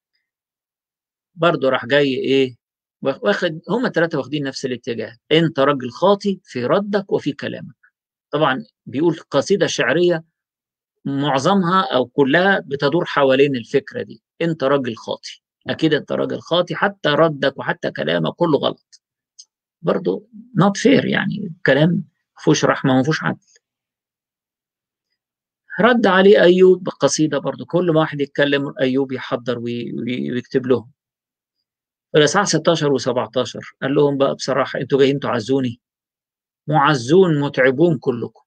Speaker 1: برضه راح جاي إيه واخد، هما الثلاثة واخدين نفس الاتجاه. أنت راجل خاطي في ردك وفي كلامك. طبعا بيقول قصيدة شعرية معظمها أو كلها بتدور حوالين الفكرة دي، أنت راجل خاطي، أكيد أنت راجل خاطي، حتى ردك وحتى كلامك كله غلط. برضه not fair، يعني كلام ما فيهوش رحمة ما فيهوش عدل. رد عليه أيوب بقصيدة برضه، كل ما واحد يتكلم أيوب يحضر ويكتب لهم. الإصحاح 16 و17 قال لهم بقى بصراحة أنتوا جايين تعزوني، معزون متعبون كلكم.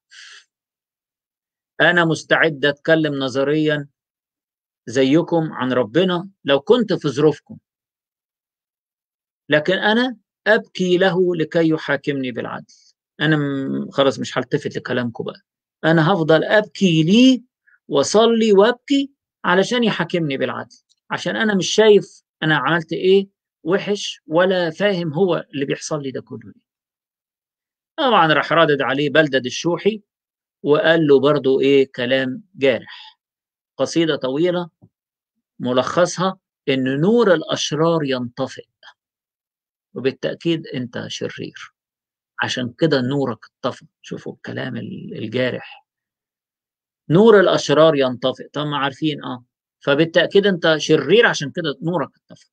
Speaker 1: أنا مستعد أتكلم نظريا زيكم عن ربنا لو كنت في ظروفكم، لكن أنا أبكي له لكي يحاكمني بالعدل. أنا خلاص مش هلتفت لكلامكم بقى، أنا هفضل أبكي ليه وصلي وأبكي علشان يحاكمني بالعدل، عشان أنا مش شايف أنا عملت إيه وحش ولا فاهم هو اللي بيحصل لي ده كله ليه. طبعا راح ردد عليه بلدد الشوحي وقال له برضو إيه كلام جارح. قصيدة طويلة ملخصها إن نور الأشرار ينطفئ، وبالتأكيد أنت شرير عشان كده نورك اتطفى. شوفوا الكلام الجارح، نور الأشرار ينطفئ. طب ما عارفين فبالتأكيد أنت شرير عشان كده نورك اتطفى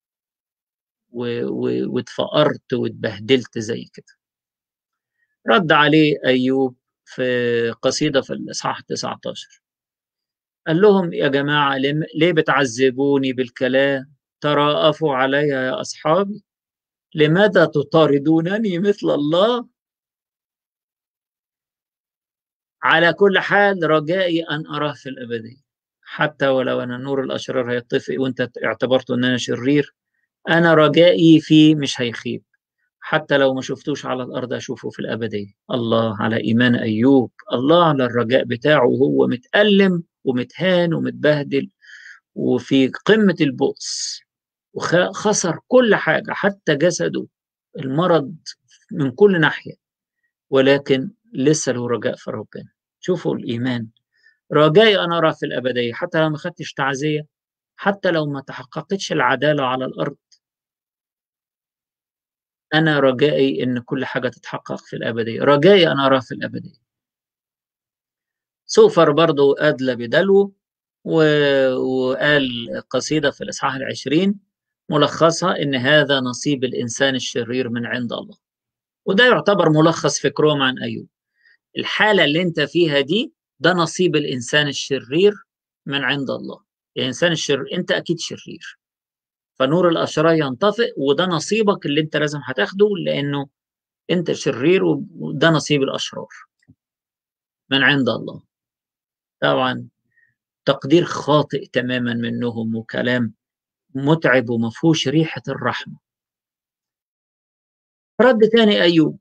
Speaker 1: واتفقرت واتبهدلت زي كده. رد عليه أيوب في قصيدة في الإصحاح 19 قال لهم يا جماعة ليه بتعذبوني بالكلام؟ تراءفوا علي يا أصحابي، لماذا تطاردونني مثل الله؟ على كل حال رجائي أن أراه في الأبدية، حتى ولو أن نور الأشرار هيطفئ وأنت اعتبرته أن أنا شرير، أنا رجائي فيه مش هيخيب، حتى لو ما شفتوش على الأرض أشوفه في الأبدية. الله على إيمان أيوب، الله على الرجاء بتاعه وهو متألم ومتهان ومتبهدل وفي قمة البؤس وخسر كل حاجة حتى جسده، المرض من كل ناحية، ولكن لسه له رجاء في ربنا. شوفوا الإيمان، رجائي أنا أرى في الأبدية حتى لو ما خدتش تعزية، حتى لو ما تحققتش العدالة على الأرض، أنا رجائي إن كل حاجة تتحقق في الأبدية، رجائي أنا أرى في الأبدية. سوفر برضو أدلى بدلو وقال قصيدة في الإصحاح 20 ملخصها إن هذا نصيب الإنسان الشرير من عند الله، وده يعتبر ملخص فكرهم عن أيوب. الحالة اللي أنت فيها دي ده نصيب الإنسان الشرير من عند الله. الإنسان الشرير أنت أكيد شرير، فنور الأشرار ينطفئ وده نصيبك اللي أنت لازم هتاخده، لأنه أنت شرير وده نصيب الأشرار من عند الله. طبعا تقدير خاطئ تماما منهم وكلام متعب ومفهوش ريحة الرحمة. رد تاني أيوب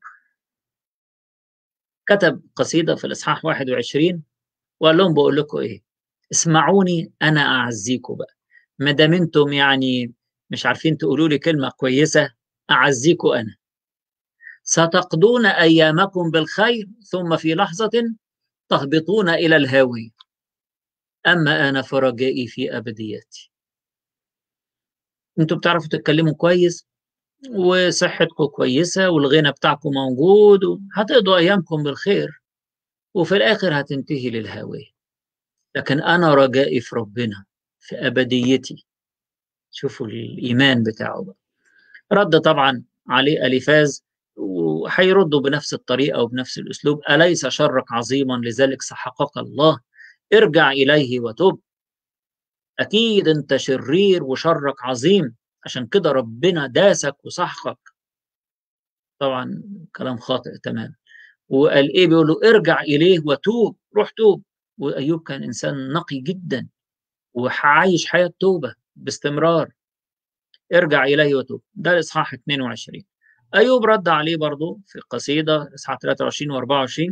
Speaker 1: كتب قصيدة في الإصحاح 21 وقال لهم بقول لكم إيه، اسمعوني أنا أعزيكم بقى، ما دام أنتم يعني مش عارفين تقولوا لي كلمة كويسة أعزيكم أنا. ستقضون أيامكم بالخير ثم في لحظة تهبطون إلى الهاوية، أما أنا فرجائي في أبديتي. أنتوا بتعرفوا تتكلموا كويس وصحتكم كويسة والغنى بتاعكم موجود وهتقضوا أيامكم بالخير، وفي الآخر هتنتهي للهاوية، لكن أنا رجائي في ربنا في أبديتي. شوفوا الإيمان بتاعه بقى. رد طبعا عليه أليفاز وهيردوا بنفس الطريقة وبنفس الأسلوب، أليس شرك عظيما لذلك سحقك الله؟ ارجع إليه وتب، أكيد أنت شرير وشرك عظيم عشان كده ربنا داسك وسحقك. طبعا كلام خاطئ تمام. وقال إيه؟ بيقول له ارجع إليه وتوب، روح توب. وأيوب كان إنسان نقي جدا وعايش حياة توبة باستمرار. ارجع إليه وتوب، ده الإصحاح 22. أيوب رد عليه برضو في قصيدة إصحاح 23 و24،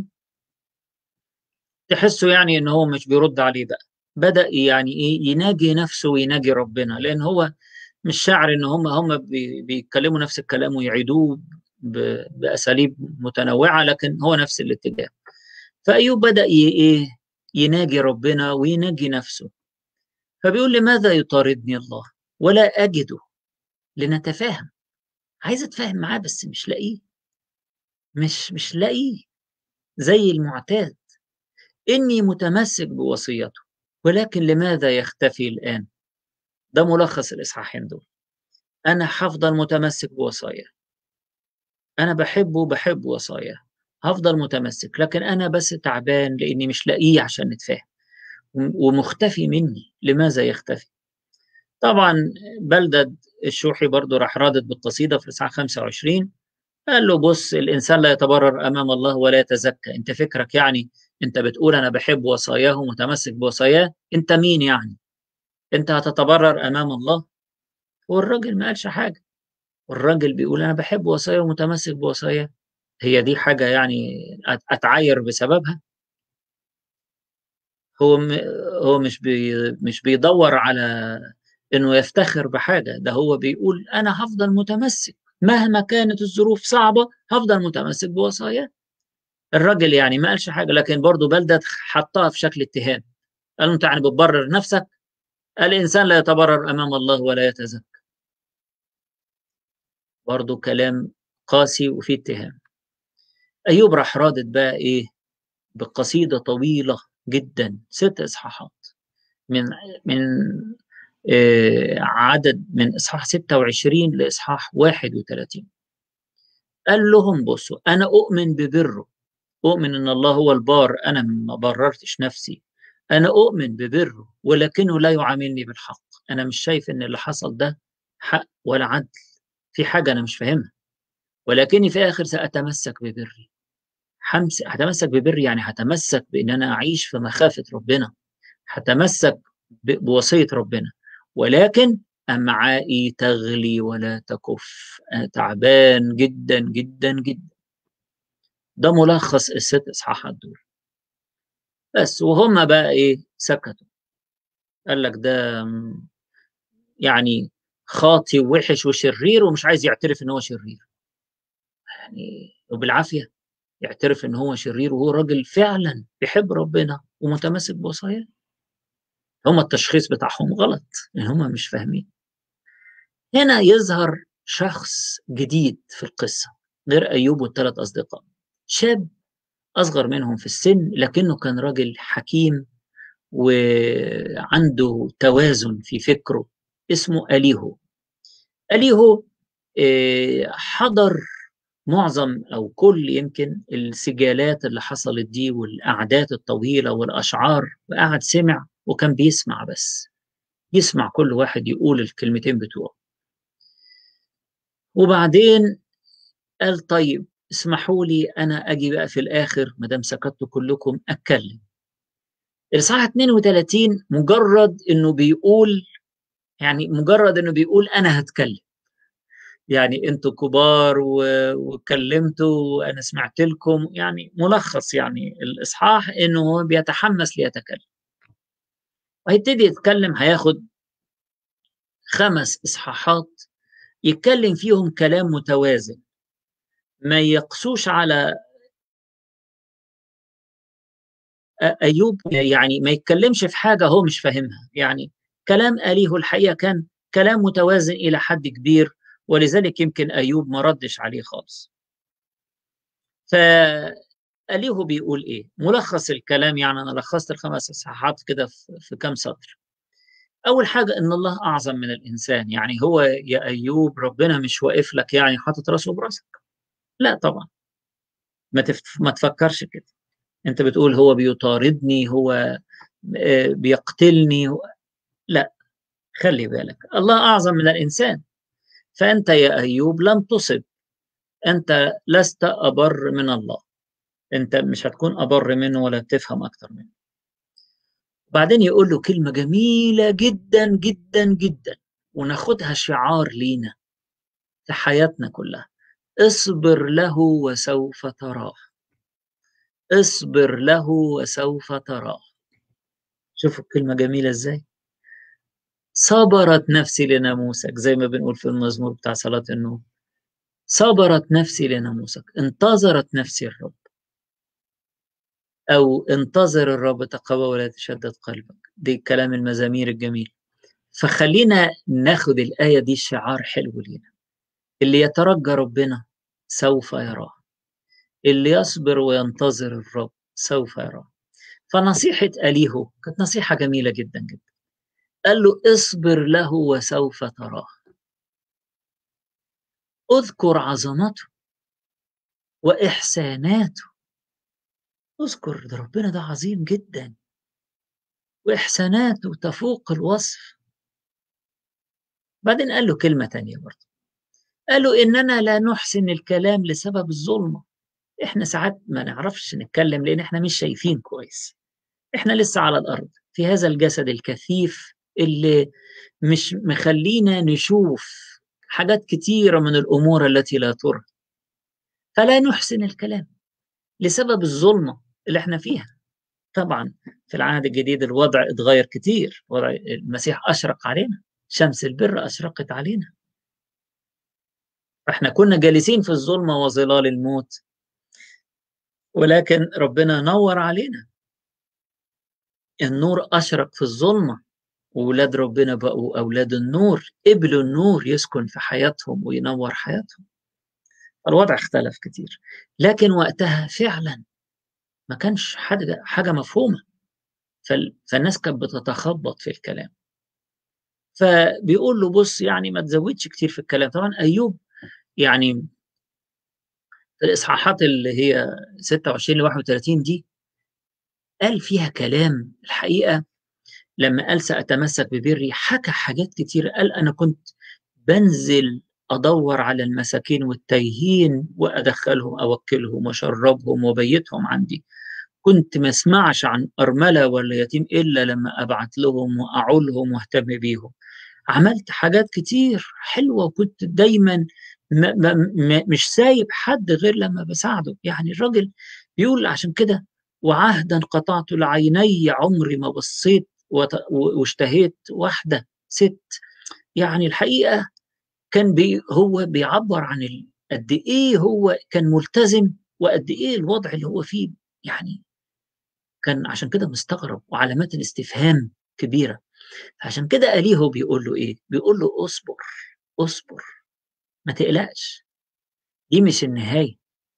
Speaker 1: تحسوا يعني إن هو مش بيرد عليه بقى، بدأ يعني إيه يناجي نفسه ويناجي ربنا، لأن هو مش شاعر إن هم بيتكلموا نفس الكلام ويعيدوه بأساليب متنوعة، لكن هو نفس الاتجاه. فأيوب بدأ إيه يناجي ربنا ويناجي نفسه. فبيقول لماذا يطاردني الله ولا أجده لنتفاهم. عايز أتفاهم معاه بس مش لاقيه، مش لاقيه زي المعتاد. إني متمسك بوصيته ولكن لماذا يختفي الآن؟ ده ملخص الإصحاحين دول. أنا هفضل متمسك بوصاياه، أنا بحب وصاياه، هفضل متمسك، لكن أنا بس تعبان لأني مش لاقيه عشان نتفاهم، ومختفي مني. لماذا يختفي؟ طبعا بلدد الشوحي برضو راح رادد بالقصيدة في الإصحاح 25. قال له بص، الإنسان لا يتبرر أمام الله ولا يتزكى. أنت فكرك يعني أنت بتقول أنا بحب وصاياه ومتمسك بوصاياه، أنت مين يعني؟ أنت هتتبرر أمام الله؟ والراجل ما قالش حاجة، والراجل بيقول أنا بحب وصاياه ومتمسك بوصاياه. هي دي حاجة يعني أتعاير بسببها؟ هو م... هو مش بيدور على إنه يفتخر بحاجة، ده هو بيقول أنا هفضل متمسك مهما كانت الظروف صعبة، هفضل متمسك بوصاياه. الراجل يعني ما قالش حاجة، لكن برضه بلدة حطها في شكل اتهام. قال له أنت يعني بتبرر نفسك؟ الإنسان لا يتبرر أمام الله ولا يتزكى. برضه كلام قاسي وفيه اتهام. أيوب راح رادد بقى إيه؟ بقصيدة طويلة جدا 6 إصحاحات، من من عدد من إصحاح 26 لإصحاح 31. قال لهم بصوا، أنا أؤمن ببره، أؤمن إن الله هو البار، أنا ما بررتش نفسي. أنا أؤمن ببره ولكنه لا يعاملني بالحق. أنا مش شايف إن اللي حصل ده حق ولا عدل، في حاجة أنا مش فاهمها، ولكني في آخر سأتمسك ببري. هتمسك ببري يعني هتمسك بإن أنا أعيش في مخافة ربنا، هتمسك بوصية ربنا، ولكن أمعائي تغلي ولا تكف. أنا تعبان جدا جدا جدا. ده ملخص ال6 إصحاحات دول بس. وهم بقى إيه؟ سكتوا. قال لك ده يعني خاطي ووحش وشرير ومش عايز يعترف إن هو شرير. يعني وبالعافية يعترف إن هو شرير وهو راجل فعلا بيحب ربنا ومتمسك بوصاياه. هم التشخيص بتاعهم غلط، إن هم مش فاهمين. هنا يظهر شخص جديد في القصة غير أيوب وال3 أصدقاء. شاب أصغر منهم في السن لكنه كان راجل حكيم وعنده توازن في فكره. اسمه أليهو. أليهو حضر معظم أو كل يمكن السجالات اللي حصلت دي والقعدات الطويلة والأشعار، وقعد سمع وكان بيسمع بس، يسمع كل واحد يقول الكلمتين بتوعه. وبعدين قال طيب اسمحوا لي أنا أجي بقى في الآخر مدام سكتوا كلكم أتكلم. الإصحاح 32 مجرد إنه بيقول، يعني مجرد إنه بيقول أنا هتكلم، يعني أنتوا كبار وكلمتوا وأنا سمعت لكم، يعني ملخص يعني الإصحاح إنه هو بيتحمس ليتكلم وهيبتدي يتكلم. هياخد 5 إصحاحات يتكلم فيهم كلام متوازن، ما يقسوش على أيوب، يعني ما يتكلمش في حاجة هو مش فاهمها. يعني كلام أليه الحقيقة كان كلام متوازن إلى حد كبير، ولذلك يمكن أيوب ما ردش عليه خالص. فأليه بيقول إيه؟ ملخص الكلام، يعني أنا لخصت ال5 إصحاحات كده في كام سطر. أول حاجة إن الله أعظم من الإنسان. يعني هو يا أيوب ربنا مش واقف لك يعني حاطط راسه براسك، لا طبعا، ما تفكرش كده. أنت بتقول هو بيطاردني، هو بيقتلني، لا، خلي بالك الله أعظم من الإنسان. فأنت يا أيوب لم تصب، أنت لست أبر من الله، أنت مش هتكون أبر منه ولا تفهم أكتر منه. بعدين يقول له كلمة جميلة جدا جدا جدا وناخدها شعار لينا في حياتنا كلها: اصبر له وسوف تراه. اصبر له وسوف تراه. شوفوا الكلمة جميلة ازاي. صبرت نفسي لناموسك، زي ما بنقول في المزمور بتاع صلاة النوم. صبرت نفسي لناموسك، انتظرت نفسي الرب. أو انتظر الرب تقوى ولا تشدد قلبك، دي كلام المزامير الجميل. فخلينا ناخد الآية دي شعار حلو لينا، اللي يترجى ربنا سوف يراه، اللي يصبر وينتظر الرب سوف يراه. فنصيحة أليهو كانت نصيحة جميلة جدا جدا، قال له اصبر له وسوف تراه، اذكر عظمته وإحساناته. اذكر ده ربنا ده عظيم جدا، وإحساناته تفوق الوصف. بعدين قال له كلمة تانية برضه، قال له إننا لا نحسن الكلام لسبب الظلمة. إحنا ساعات ما نعرفش نتكلم لأن إحنا مش شايفين كويس، إحنا لسه على الأرض في هذا الجسد الكثيف اللي مش مخلينا نشوف حاجات كتيرة من الأمور التي لا ترى. فلا نحسن الكلام لسبب الظلمة اللي إحنا فيها. طبعا في العهد الجديد الوضع اتغير كتير، وضع المسيح أشرق علينا، شمس البر أشرقت علينا. فإحنا كنا جالسين في الظلمة وظلال الموت، ولكن ربنا نور علينا، النور أشرق في الظلمة، وولاد ربنا بقوا أولاد النور، قبلوا النور يسكن في حياتهم وينور حياتهم. الوضع اختلف كتير، لكن وقتها فعلا ما كانش حاجة مفهومة، فالناس كانت بتتخبط في الكلام. فبيقول له بص يعني ما تزودش كتير في الكلام. طبعا أيوب يعني الإصحاحات اللي هي 26 ل 31 دي قال فيها كلام الحقيقة. لما قال سأتمسك ببري حكى حاجات كتير، قال أنا كنت بنزل أدور على المساكين والتايهين وأدخلهم أوكلهم وأشربهم وبيتهم عندي، كنت ما اسمعش عن أرملة ولا يتيم إلا لما أبعت لهم وأعولهم واهتم بيهم. عملت حاجات كتير حلوة، وكنت دايما مش سايب حد غير لما بساعده. يعني الراجل بيقول عشان كده وعهدا قطعت لعيني عمري ما بصيت واشتهيت واحدة ست. يعني الحقيقة كان هو بيعبر عن قد ايه هو كان ملتزم، وقد ايه الوضع اللي هو فيه. يعني كان عشان كده مستغرب وعلامات الاستفهام كبيرة. عشان كده أليهو بيقول له ايه، بيقول له اصبر، اصبر، ما تقلقش، دي مش النهاية،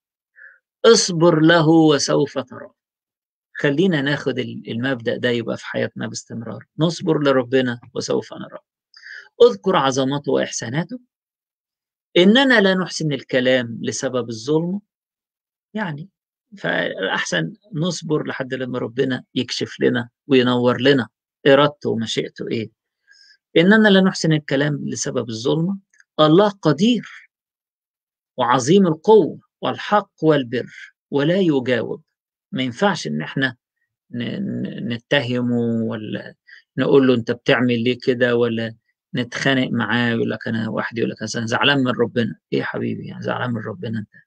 Speaker 1: اصبر له وسوف ترى. خلينا ناخد المبدأ ده يبقى في حياتنا باستمرار، نصبر لربنا وسوف نرى. اذكر عظمته وإحساناته، إننا لا نحسن الكلام لسبب الظلم. يعني فالأحسن نصبر لحد لما ربنا يكشف لنا وينور لنا إرادته ومشيئته إيه. إننا لا نحسن الكلام لسبب الظلم، الله قدير وعظيم القوة والحق والبر ولا يجاوب. ما ينفعش إن إحنا نتهمه ولا نقول له أنت بتعمل ليه كده، ولا نتخانق معاه يقول لك أنا وحدي، يقول لك أنا زعلان من ربنا. إيه يا حبيبي يعني زعلان من ربنا أنت؟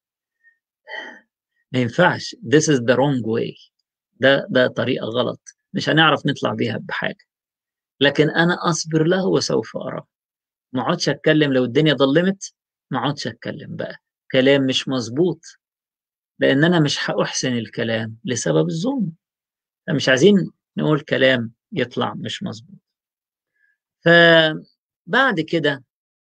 Speaker 1: ما ينفعش. this is the wrong way. ده طريقة غلط مش هنعرف نطلع بيها بحاجة. لكن أنا أصبر له وسوف أرى. ما اقعدش أتكلم لو الدنيا ضلمت، ما اقعدش أتكلم بقى كلام مش مظبوط، لأن أنا مش هأحسن الكلام لسبب الظلم. فمش عايزين نقول كلام يطلع مش مظبوط. فبعد كده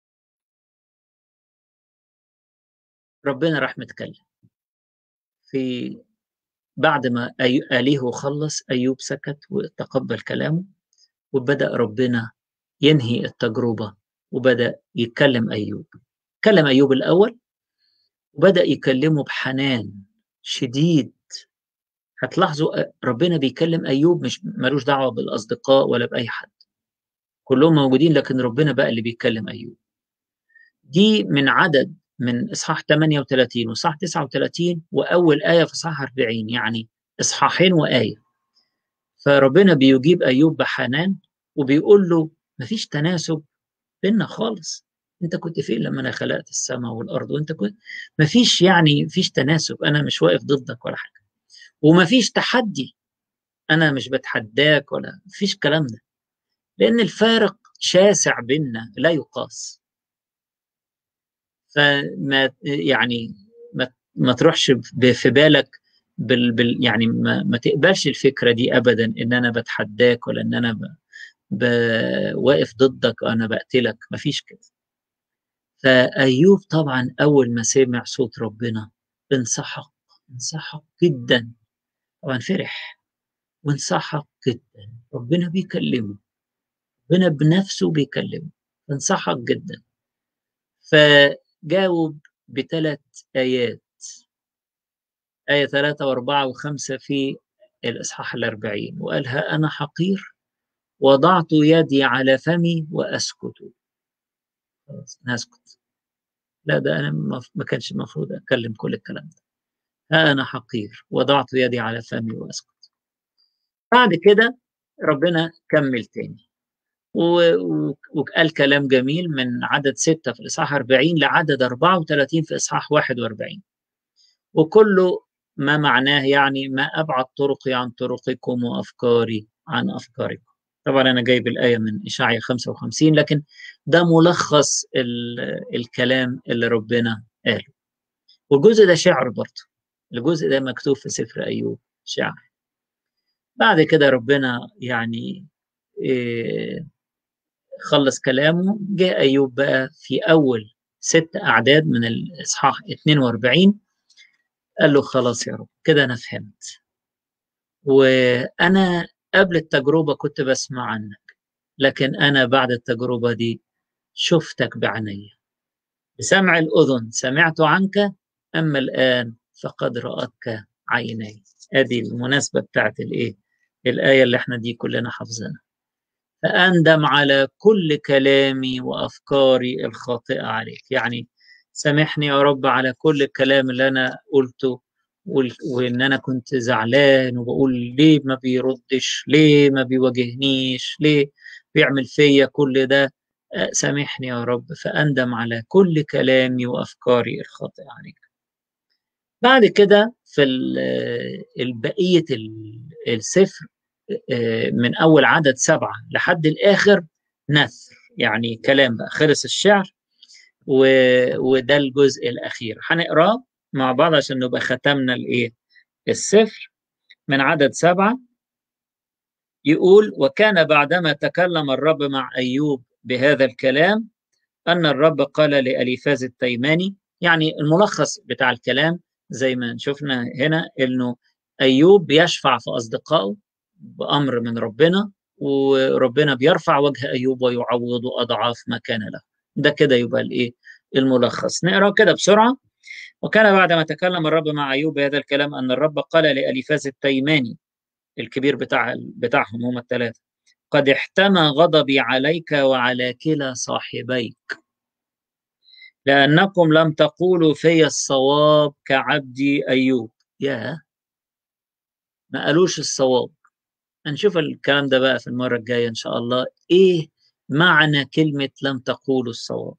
Speaker 1: ربنا راح متكلم في بعد ما أليه خلص، أيوب سكت وتقبل كلامه، وبدأ ربنا ينهي التجربة، وبدأ يتكلم أيوب. كلم أيوب الأول وبدأ يكلمه بحنان شديد. هتلاحظوا ربنا بيكلم أيوب مش ملوش دعوة بالأصدقاء ولا بأي حد، كلهم موجودين، لكن ربنا بقى اللي بيكلم أيوب. دي من عدد من إصحاح 38 وإصحاح 39 وأول آية في إصحاح 40، يعني إصحاحين وآية. فربنا بيجيب أيوب بحنان وبيقول له مفيش تناسب بينا خالص. انت كنت فين لما انا خلقت السماء والارض؟ وانت كنت مفيش، يعني مفيش تناسب. انا مش واقف ضدك ولا حاجه، ومفيش تحدي، انا مش بتحداك ولا مفيش الكلام ده، لان الفارق شاسع بينا لا يقاس. فما يعني ما تروحش في بالك يعني ما تقبلش الفكرة دي أبدا، إن أنا بتحداك ولا إن أنا واقف ضدك أنا بقتلك، مفيش كده. فأيوب طبعا أول ما سمع صوت ربنا انسحق، انسحق جدا. طبعا فرح وانسحق جدا، ربنا بيكلمه، ربنا بنفسه بيكلمه، انسحق جدا. فجاوب بثلاث آيات، آية 3 و4 و5 في الإصحاح 40، وقال: ها أنا حقير وضعت يدي على فمي وأسكت. خلاص أنا أسكت، لا ده أنا ما كانش المفروض أتكلم كل الكلام ده. ها أنا حقير وضعت يدي على فمي وأسكت. بعد كده ربنا كمل تاني وقال كلام جميل من عدد 6 في الإصحاح 40 لعدد 34 في إصحاح 41، وكله ما معناه يعني: ما أبعد طرقي عن طرقكم وأفكاري عن أفكاركم. طبعا أنا جايب الآية من إشعياء 55، لكن ده ملخص الكلام اللي ربنا قاله. والجزء ده شعر برضه، الجزء ده مكتوب في سفر أيوب شعر. بعد كده ربنا يعني خلص كلامه، جاء أيوب بقى في أول 6 أعداد من الإصحاح 42 قال له: خلاص يا رب كده أنا فهمت، وأنا قبل التجربة كنت بسمع عنك، لكن أنا بعد التجربة دي شفتك بعيني، بسمع الأذن سمعت عنك، أما الآن فقد رأتك عيني. هذه المناسبة بتاعت الآية اللي احنا دي كلنا حافظينها. فأندم على كل كلامي وأفكاري الخاطئة عليك، يعني سامحني يا رب على كل الكلام اللي أنا قلته، وإن أنا كنت زعلان وبقول ليه ما بيردش، ليه ما بيواجهنيش، ليه بيعمل فيا كل ده. سامحني يا رب، فأندم على كل كلامي وأفكاري الخاطئة عليك. بعد كده في البقية السفر من أول عدد 7 لحد الآخر نثر، يعني كلام بقى، خلص الشعر وده الجزء الأخير هنقراه مع بعض عشان نبقى ختمنا السفر. من عدد 7 يقول: وكان بعدما تكلم الرب مع أيوب بهذا الكلام أن الرب قال لأليفاز التيماني. يعني الملخص بتاع الكلام زي ما شفنا هنا إنه أيوب بيشفع في أصدقائه بأمر من ربنا، وربنا بيرفع وجه أيوب ويعوضه أضعاف ما كان له. ده كده يبقى الملخص. نقرأ كده بسرعة. وكان بعدما تكلم الرب مع أيوب بهذا الكلام أن الرب قال لأليفاز التيماني الكبير بتاعهم هم الثلاثة: قد احتمى غضبي عليك وعلى كلا صاحبيك، لأنكم لم تقولوا في الصواب كعبدي أيوب. ما قالوش الصواب. هنشوف الكلام ده بقى في المرة الجاية إن شاء الله، إيه معنى كلمة لم تقولوا الصواب.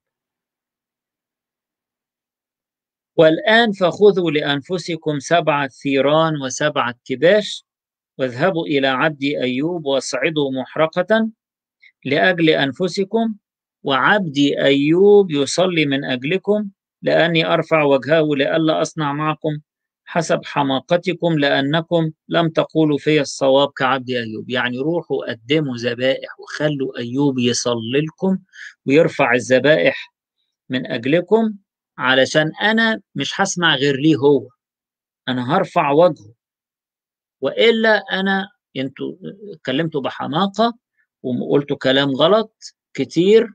Speaker 1: والآن فخذوا لأنفسكم 7 ثيران و7 كباش، واذهبوا إلى عبدي أيوب واصعدوا محرقة لأجل أنفسكم، وعبدي أيوب يصلي من أجلكم، لأني أرفع وجهه لئلا أصنع معكم حسب حماقتكم، لأنكم لم تقولوا في الصواب كعبدي أيوب. يعني روحوا قدموا ذبائح وخلوا أيوب يصلي لكم ويرفع الذبائح من أجلكم، علشان أنا مش هسمع غير ليه هو، أنا هرفع وجهه، وإلا أنتوا اتكلمتوا بحماقة وقلتوا كلام غلط كتير،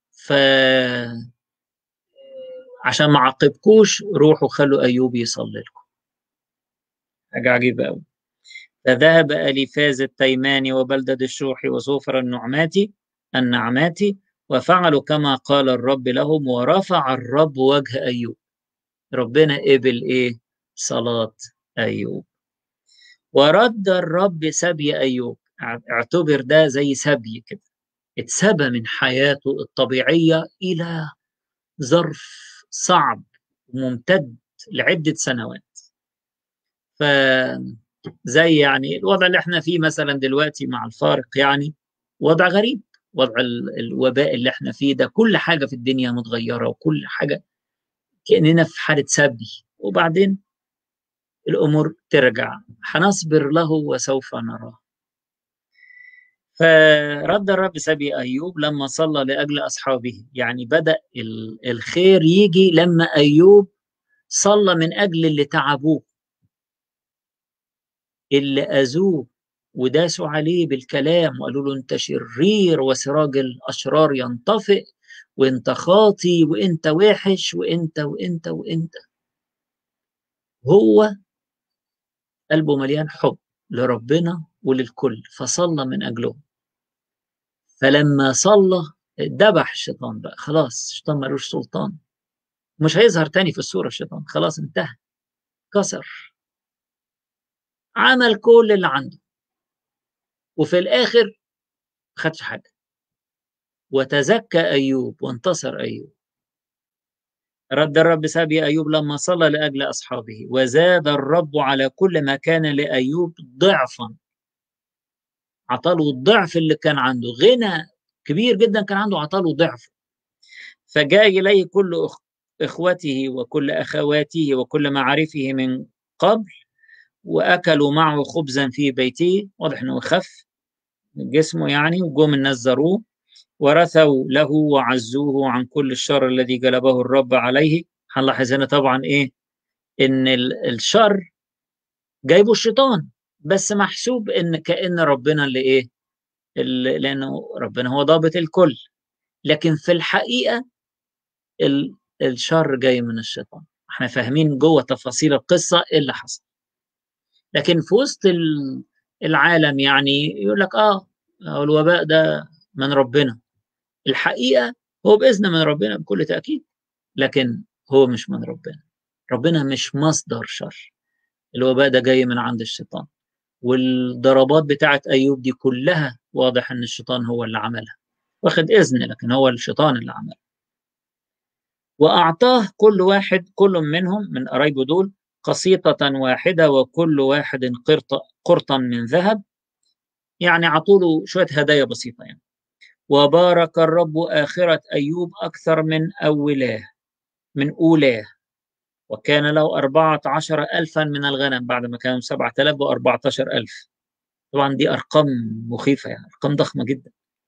Speaker 1: عشان ما عاقبكوش روحوا خلوا أيوب يصلي لكم. حاجة عجيبة أوي. فذهب أليفاز التيماني وبلدد الشوحي وصوفر النعماتي وفعلوا كما قال الرب لهم، ورفع الرب وجه أيوب. ربنا قبل صلاة أيوب. ورد الرب سبي أيوب. اعتبر ده زي سبي كده، اتسبى من حياته الطبيعية إلى ظرف صعب ممتد لعدة سنوات. فزي يعني الوضع اللي احنا فيه مثلا دلوقتي مع الفارق، يعني وضع غريب، وضع الوباء اللي احنا فيه ده، كل حاجة في الدنيا متغيرة وكل حاجة كأننا في حالة سبي. وبعدين الأمور ترجع، هنصبر له وسوف نراه. فرد الرب سبي أيوب لما صلى لأجل أصحابه، يعني بدأ الخير يجي لما أيوب صلى من أجل اللي تعبوه، اللي أذوه وداسوا عليه بالكلام وقالوا له أنت شرير وسراج الأشرار ينطفئ وأنت خاطي وأنت وحش وأنت وأنت وأنت. هو قلبه مليان حب لربنا وللكل، فصلى من أجلهم. فلما صلى ذبح الشيطان بقى، خلاص الشيطان ملوش سلطان، مش هيظهر تاني في الصورة. الشيطان خلاص انتهى، كسر، عمل كل اللي عنده، وفي الآخر ما خدش حاجة. وتزكى أيوب وانتصر أيوب. رد الرب سبي أيوب لما صلى لأجل أصحابه، وزاد الرب على كل ما كان لأيوب ضعفا. عطاله الضعف اللي كان عنده، غنى كبير جدا كان عنده، عطاله ضعف. فجاء إليه كل إخوته وكل أخواته وكل معارفه من قبل، وأكلوا معه خبزا في بيته. واضح أنه خف جسمه يعني، وجم الناس زاروه ورثوا له وعزوه عن كل الشر الذي جلبه الرب عليه. هنلاحظ هنا طبعا إيه؟ إن الشر جايبه الشيطان، بس محسوب إن كأن ربنا اللي إيه؟ لأنه ربنا هو ضابط الكل، لكن في الحقيقة الشر جاي من الشيطان. احنا فاهمين جوه تفاصيل القصة ايه اللي حصل، لكن في وسط العالم يعني يقول لك الوباء ده من ربنا. الحقيقة هو بإذن من ربنا بكل تأكيد، لكن هو مش من ربنا. ربنا مش مصدر شر. الوباء ده جاي من عند الشيطان، والضربات بتاعت أيوب دي كلها واضح ان الشيطان هو اللي عملها، واخد إذن، لكن هو الشيطان اللي عملها. وأعطاه كل منهم من قرايبه دول قسيطة واحدة، وكل واحد قرطا من ذهب. يعني عطوله شوية هدايا بسيطة يعني. وبارك الرب آخرة أيوب أكثر من أولاه، وكان له 14,000 من الغنم بعد ما كانوا 7,000 و14,000. طبعا دي أرقام مخيفة، يعني أرقام ضخمة جدا.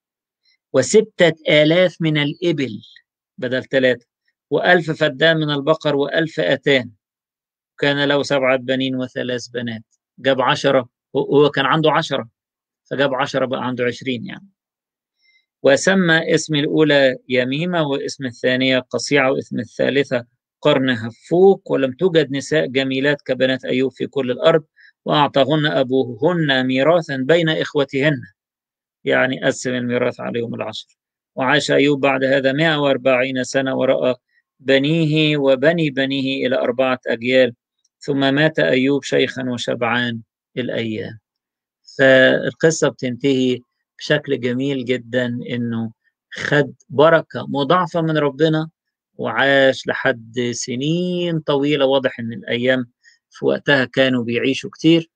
Speaker 1: و6,000 من الإبل بدل 3، و1,000 فدان من البقر، و1,000 أتان. كان له 7 بنين و3 بنات. جاب 10، هو كان عنده 10، فجاب 10 بقى عنده 20 يعني. وسمى اسم الأولى يميمة، واسم الثانية قصيعة، واسم الثالثة قرن هفوك. ولم توجد نساء جميلات كبنات أيوب في كل الأرض، وأعطاهن أبوهن ميراثا بين إخوتهن، يعني قسم الميراث عليهم 10. وعاش أيوب بعد هذا 140 سنة، ورأى بنيه وبني بنيه إلى 4 أجيال، ثم مات أيوب شيخا وشبعان الأيام. فالقصة بتنتهي بشكل جميل جدا، إنه خد بركة مضاعفة من ربنا وعاش لحد سنين طويلة. واضح إن الأيام في وقتها كانوا بيعيشوا كتير،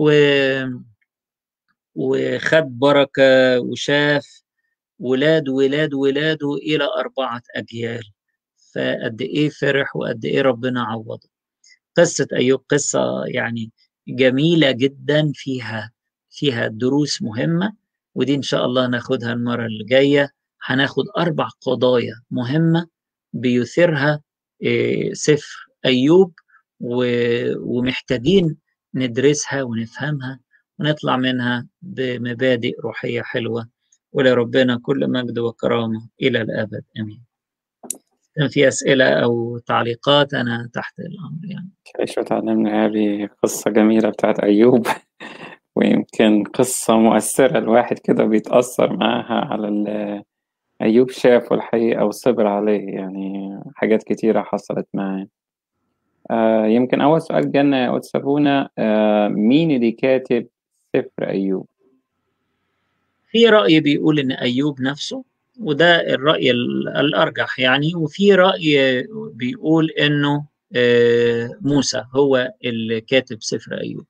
Speaker 1: وخد بركة وشاف ولاده إلى 4 أجيال. فقد إيه فرح وقد إيه ربنا عوضه. قصة أيوب قصة يعني جميلة جدا، فيها دروس مهمة، ودي إن شاء الله ناخدها المرة اللي جاية. هناخد 4 قضايا مهمة بيثيرها سفر أيوب، ومحتاجين ندرسها ونفهمها ونطلع منها بمبادئ روحية حلوة. ولربنا كل مجد وكرامة إلى الأبد، آمين. كان في أسئلة أو تعليقات؟ أنا تحت الأمر يعني.
Speaker 2: تعيش وتعلمنا. هذه قصة جميلة بتاعت أيوب ويمكن قصة مؤثرة، الواحد كده بيتأثر معاها على أيوب شافه الحقيقة وصبر عليه، يعني حاجات كتيرة حصلت معاه. يمكن أول سؤال جانا يا قدس أبونا، مين اللي كاتب سفر أيوب؟
Speaker 1: في رأي بيقول إن أيوب نفسه، وده الرأي الأرجح يعني. وفي رأي بيقول إنه موسى هو اللي كاتب سفر أيوب.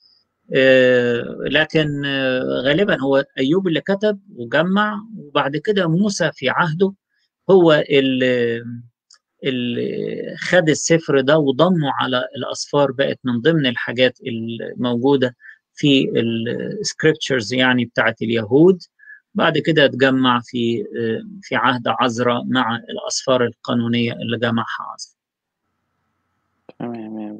Speaker 1: لكن غالبا هو أيوب اللي كتب وجمع، وبعد كده موسى في عهده هو اللي اللي خد السفر ده وضمه على الأسفار، بقت من ضمن الحاجات الموجودة في السكريبتشرز يعني بتاعت اليهود. بعد كده اتجمع في عهد عزرا مع الأسفار القانونية اللي جمعها عزرا.
Speaker 2: تمام.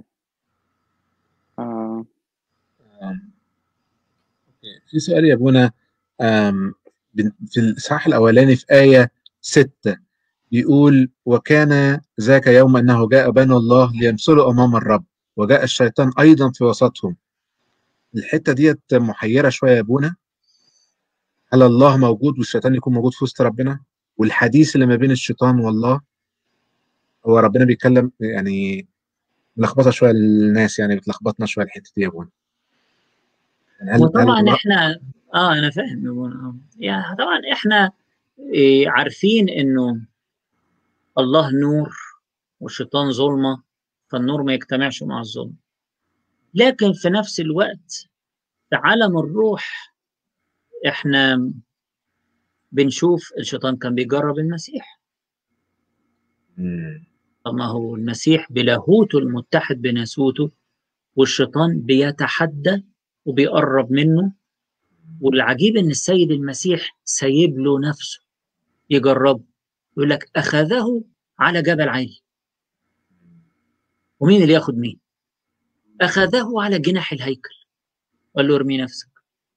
Speaker 3: في سؤال يا ابونا، في الإصحاح الأولاني في آية 6 بيقول: وكان ذاك يوم أنه جاء بنو الله ليمثلوا أمام الرب وجاء الشيطان أيضا في وسطهم. الحتة ديت محيرة شوية يا ابونا. هل الله موجود والشيطان يكون موجود في وسط ربنا؟ والحديث اللي ما بين الشيطان والله، هو ربنا بيتكلم يعني ملخبطة شوية للناس، يعني بتلخبطنا شوية الحتة دي يا ابونا. يعني
Speaker 1: وطبعا احنا انا فاهم يا ابونا. يعني طبعا احنا عارفين انه الله نور والشيطان ظلمة، فالنور ما يجتمعش مع الظلم. لكن في نفس الوقت في عالم الروح احنا بنشوف الشيطان كان بيجرب المسيح. طب ما هو المسيح بلاهوته المتحد بناسوته، والشيطان بيتحدى وبيقرب منه. والعجيب ان السيد المسيح سايب له نفسه يجربه. يقول لك اخذه على جبل عالي. ومين اللي ياخد مين؟ اخذه على جناح الهيكل وقال له ارمي نفسك.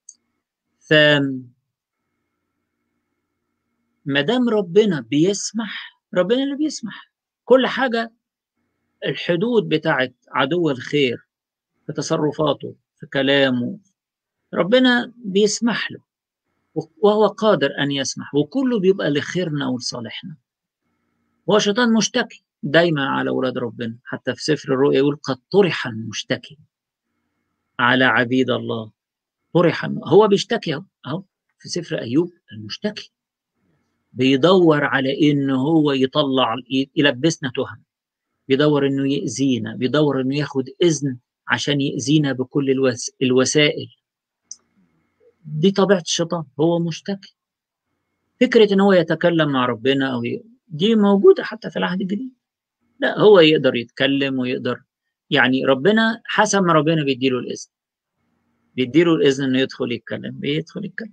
Speaker 1: ما دام ربنا بيسمح، ربنا اللي بيسمح كل حاجه. الحدود بتاعت عدو الخير في تصرفاته في كلامه، ربنا بيسمح له وهو قادر أن يسمح، وكله بيبقى لخيرنا ولصالحنا. هو شيطان مشتكي دايما على أولاد ربنا، حتى في سفر الرؤيا يقول قد طرح المشتكي على عبيد الله. طرح، هو بيشتكي أهو في سفر أيوب. المشتكي بيدور على إنه هو يطلع يلبسنا تهم، بيدور إنه يأذينا، بيدور إنه ياخد إذن عشان يأذينا بكل الوسائل. دي طبيعة الشيطان، هو مشتكي. فكرة إن هو يتكلم مع ربنا دي موجودة حتى في العهد الجديد. لا، هو يقدر يتكلم ويقدر، يعني ربنا حسب ما ربنا بيديله الإذن إنه يدخل يتكلم، بيدخل يتكلم.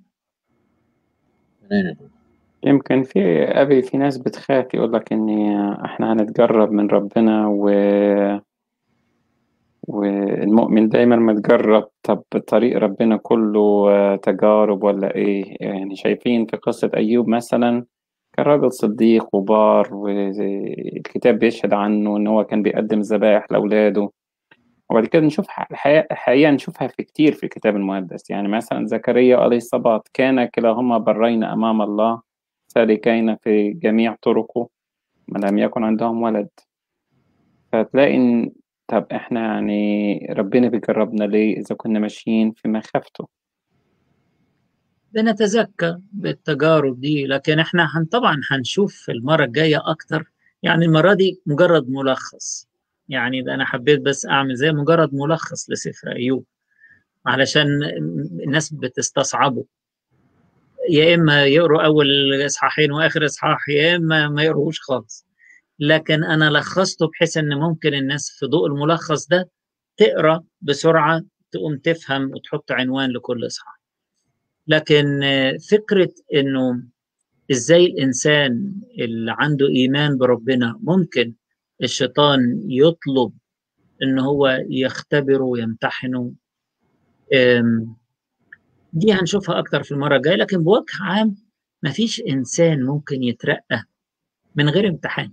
Speaker 2: يمكن في ناس بتخاف يقول لك إن إحنا هنتجرب من ربنا والمؤمن دايما متجرب. طب طريق ربنا كله تجارب ولا إيه؟ يعني شايفين في قصة أيوب مثلا، كان راجل صديق وبار، والكتاب بيشهد عنه إن هو كان بيقدم ذبائح لأولاده. وبعد كده نشوف الحقيقة نشوفها في كتير في الكتاب المقدس. يعني مثلا زكريا وإليصابات كان كلاهما برين أمام الله، سالكين في جميع طرقه، ما لم يكن عندهم ولد. فتلاقي إن طب إحنا يعني ربنا بيجربنا ليه إذا كنا ماشيين في مخافته؟
Speaker 1: بنتزكى بالتجارب دي، لكن احنا طبعا هنشوف المرة الجاية أكتر. يعني المرة دي مجرد ملخص، يعني ده أنا حبيت بس أعمل زي مجرد ملخص لسفر أيوب علشان الناس بتستصعبه. يا إما يقروا أول إصحاحين وآخر إصحاح، يا إما ما يقروش خالص. لكن أنا لخصته بحيث إن ممكن الناس في ضوء الملخص ده تقرأ بسرعة، تقوم تفهم وتحط عنوان لكل إصحاح. لكن فكرة إنه إزاي الإنسان اللي عنده إيمان بربنا ممكن الشيطان يطلب إن هو يختبره ويمتحنه، دي هنشوفها أكتر في المرة الجاية. لكن بوجه عام مفيش إنسان ممكن يترقى من غير امتحان.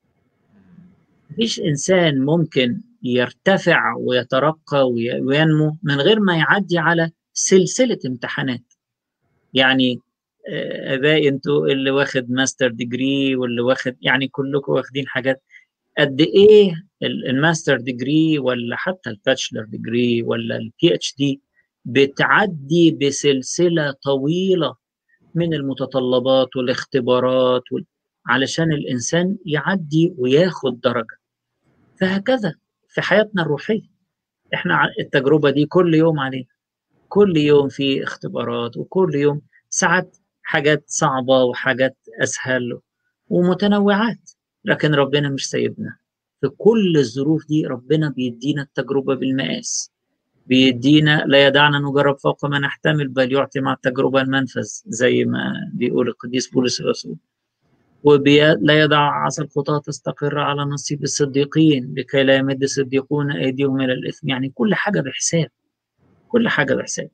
Speaker 1: مفيش إنسان ممكن يرتفع ويترقى وينمو من غير ما يعدي على سلسلة امتحانات. يعني ابائي انتوا اللي واخد ماستر ديجري واللي واخد، يعني كلكم واخدين حاجات قد ايه. الماستر ديجري ولا حتى الباتشلر ديجري ولا البي اتش دي بتعدي بسلسلة طويلة من المتطلبات والاختبارات علشان الإنسان يعدي وياخد درجة. فهكذا في حياتنا الروحية احنا التجربة دي كل يوم علينا، كل يوم في اختبارات، وكل يوم ساعات حاجات صعبة وحاجات أسهل ومتنوعات. لكن ربنا مش سايبنا. في كل الظروف دي ربنا بيدينا التجربة بالمقاس، بيدينا لا يدعنا نجرب فوق ما نحتمل، بل يعطي مع التجربة المنفذ زي ما بيقول القديس بولس الرسول. لا يدع عصا الخطاة تستقر على نصيب الصديقين لكي لا يمد صديقون أيديهم إلى الإثم. يعني كل حاجة بحساب، كل حاجة بحساب.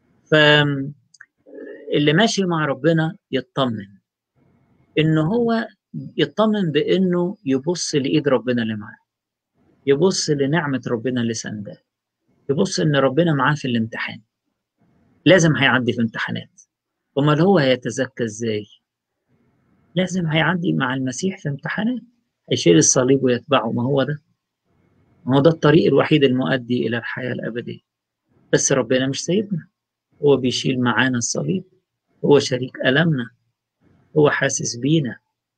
Speaker 1: فاللي ماشي مع ربنا يطمن، إنه هو يطمن بإنه يبص لإيد ربنا اللي معاه، يبص لنعمة ربنا اللي سنداه، يبص إن ربنا معاه في الامتحان. لازم هيعدي في امتحانات، امال هو هيتزكى ازاي؟ لازم هيعدي مع المسيح في امتحانات، هيشيل الصليب ويتبعه. ما هو ده، ما هو ده الطريق الوحيد المؤدي الى الحياة الابدية. بس ربنا مش سايبنا، هو بيشيل معانا الصليب، هو شريك ألمنا، هو حاسس بينا،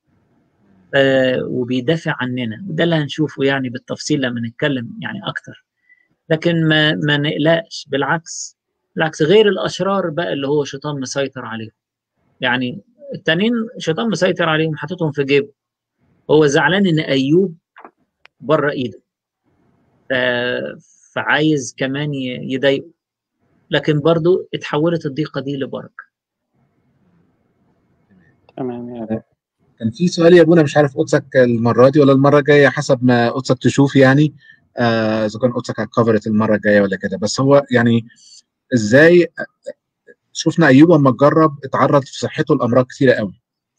Speaker 1: وبيدافع عننا. وده اللي هنشوفه يعني بالتفصيل لما نتكلم يعني اكتر. لكن ما نقلقش، بالعكس، بالعكس. غير الاشرار بقى اللي هو شيطان مسيطر عليهم، يعني التانيين شيطان مسيطر عليهم حاططهم في جيبه، هو زعلان ان ايوب بره ايده، فعايز كمان يضايقه. لكن برضو اتحولت الضيقه دي لبركه.
Speaker 2: تمام يا
Speaker 3: كان في سؤال يا ابونا، مش عارف قدسك المره دي ولا المره الجايه، حسب ما قدسك تشوف يعني، اذا كان قدسك هتكفرت المره الجايه ولا كده. بس هو يعني ازاي شفنا ايوب لما اتجرب اتعرض في صحته لامراض كتيره قوي،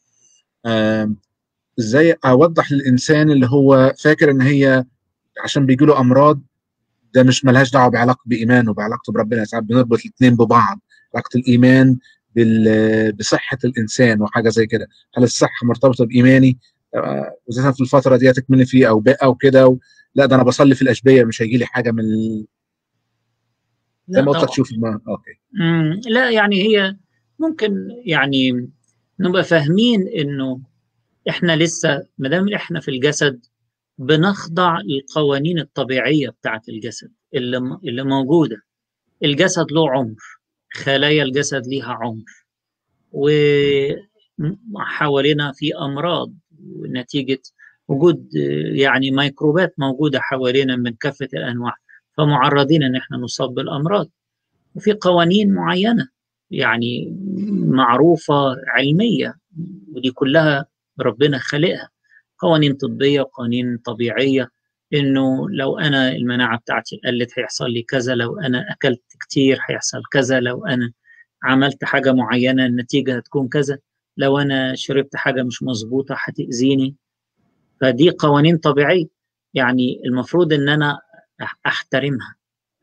Speaker 3: ازاي اوضح للانسان اللي هو فاكر ان هي عشان بيجي له امراض ده مش ملهاش دعوه بعلاقه بايمانه وبعلاقته بربنا. ساعات بنربط الاثنين ببعض، علاقه الايمان بصحه الانسان وحاجه زي كده. هل الصحه مرتبطه بايماني وزي في الفتره دي هتكمل فيه او بقى وكده لا ده انا بصلي في الاشبيه مش هيجي لي حاجه من زي
Speaker 1: لا
Speaker 3: ما قلت لك
Speaker 1: طبعا.
Speaker 3: شوف اوكي.
Speaker 1: لا يعني هي ممكن يعني نبقى فاهمين انه احنا لسه ما دام احنا في الجسد بنخضع للقوانين الطبيعيه بتاعه الجسد اللي موجوده. الجسد له عمر، خلايا الجسد ليها عمر، وحوالينا في أمراض نتيجة وجود يعني ميكروبات موجودة حوالينا من كافة الأنواع، فمعرضين أن احنا نصاب بالأمراض. وفي قوانين معينة يعني معروفة علمية، ودي كلها ربنا خلقها، قوانين طبية وقوانين طبيعية. إنه لو أنا المناعة بتاعتي قلت هيحصل لي كذا، لو أنا أكلت كتير هيحصل كذا، لو أنا عملت حاجة معينة النتيجة هتكون كذا، لو أنا شربت حاجة مش مظبوطة هتأذيني. فدي قوانين طبيعية، يعني المفروض إن أنا أحترمها.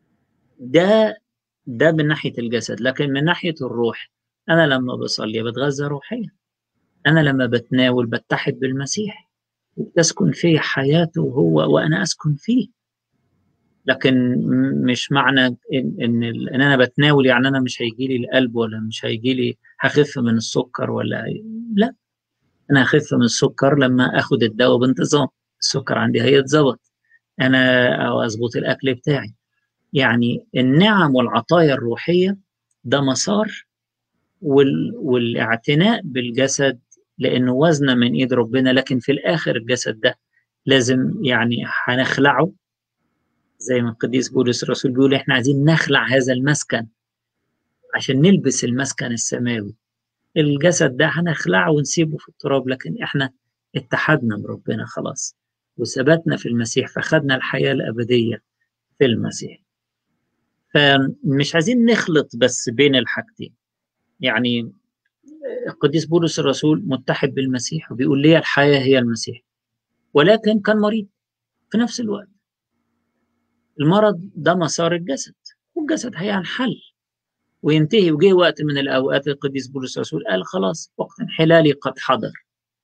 Speaker 1: ده من ناحية الجسد. لكن من ناحية الروح، أنا لما بصلي بتغذى روحيا، أنا لما بتناول بتحد بالمسيح وتسكن فيه حياته هو وأنا أسكن فيه. لكن مش معنى إن أنا بتناول يعني أنا مش هيجي لي القلب ولا مش هيجي لي هخف من السكر ولا لا. أنا هخف من السكر لما أخد الدواء بانتظام، السكر عندي هيتظبط، أنا أو أظبط الأكل بتاعي. يعني النعم والعطايا الروحية ده مسار، والاعتناء بالجسد لأنه وزنه من إيد ربنا. لكن في الآخر الجسد ده لازم يعني هنخلعه، زي ما القديس بولس الرسول بيقول إحنا عايزين نخلع هذا المسكن عشان نلبس المسكن السماوي. الجسد ده هنخلعه ونسيبه في التراب، لكن إحنا اتحدنا بربنا خلاص وثبتنا في المسيح، فخدنا الحياة الأبدية في المسيح. فمش عايزين نخلط بس بين الحاجتين. يعني القديس بولس الرسول متحد بالمسيح وبيقول لي الحياة هي المسيح، ولكن كان مريض في نفس الوقت. المرض ده مسار الجسد، والجسد هينحل وينتهي. وجه وقت من الأوقات القديس بولس الرسول قال خلاص وقت انحلالي قد حضر.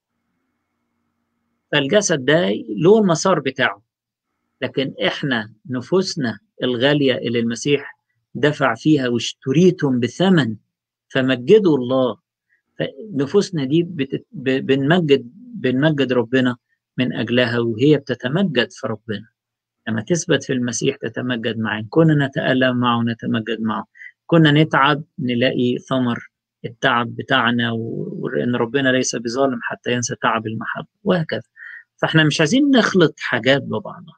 Speaker 1: فالجسد ده له المسار بتاعه، لكن احنا نفوسنا الغالية اللي المسيح دفع فيها واشتريتم بثمن فمجدوا الله. نفوسنا دي بنمجد ربنا من أجلها، وهي بتتمجد في ربنا. لما تثبت في المسيح تتمجد معه، كنا نتألم معه نتمجد معه، كنا نتعب نلاقي ثمر التعب بتاعنا، وإن ربنا ليس بظالم حتى ينسى تعب المحبة، وهكذا. فاحنا مش عايزين نخلط حاجات ببعضها.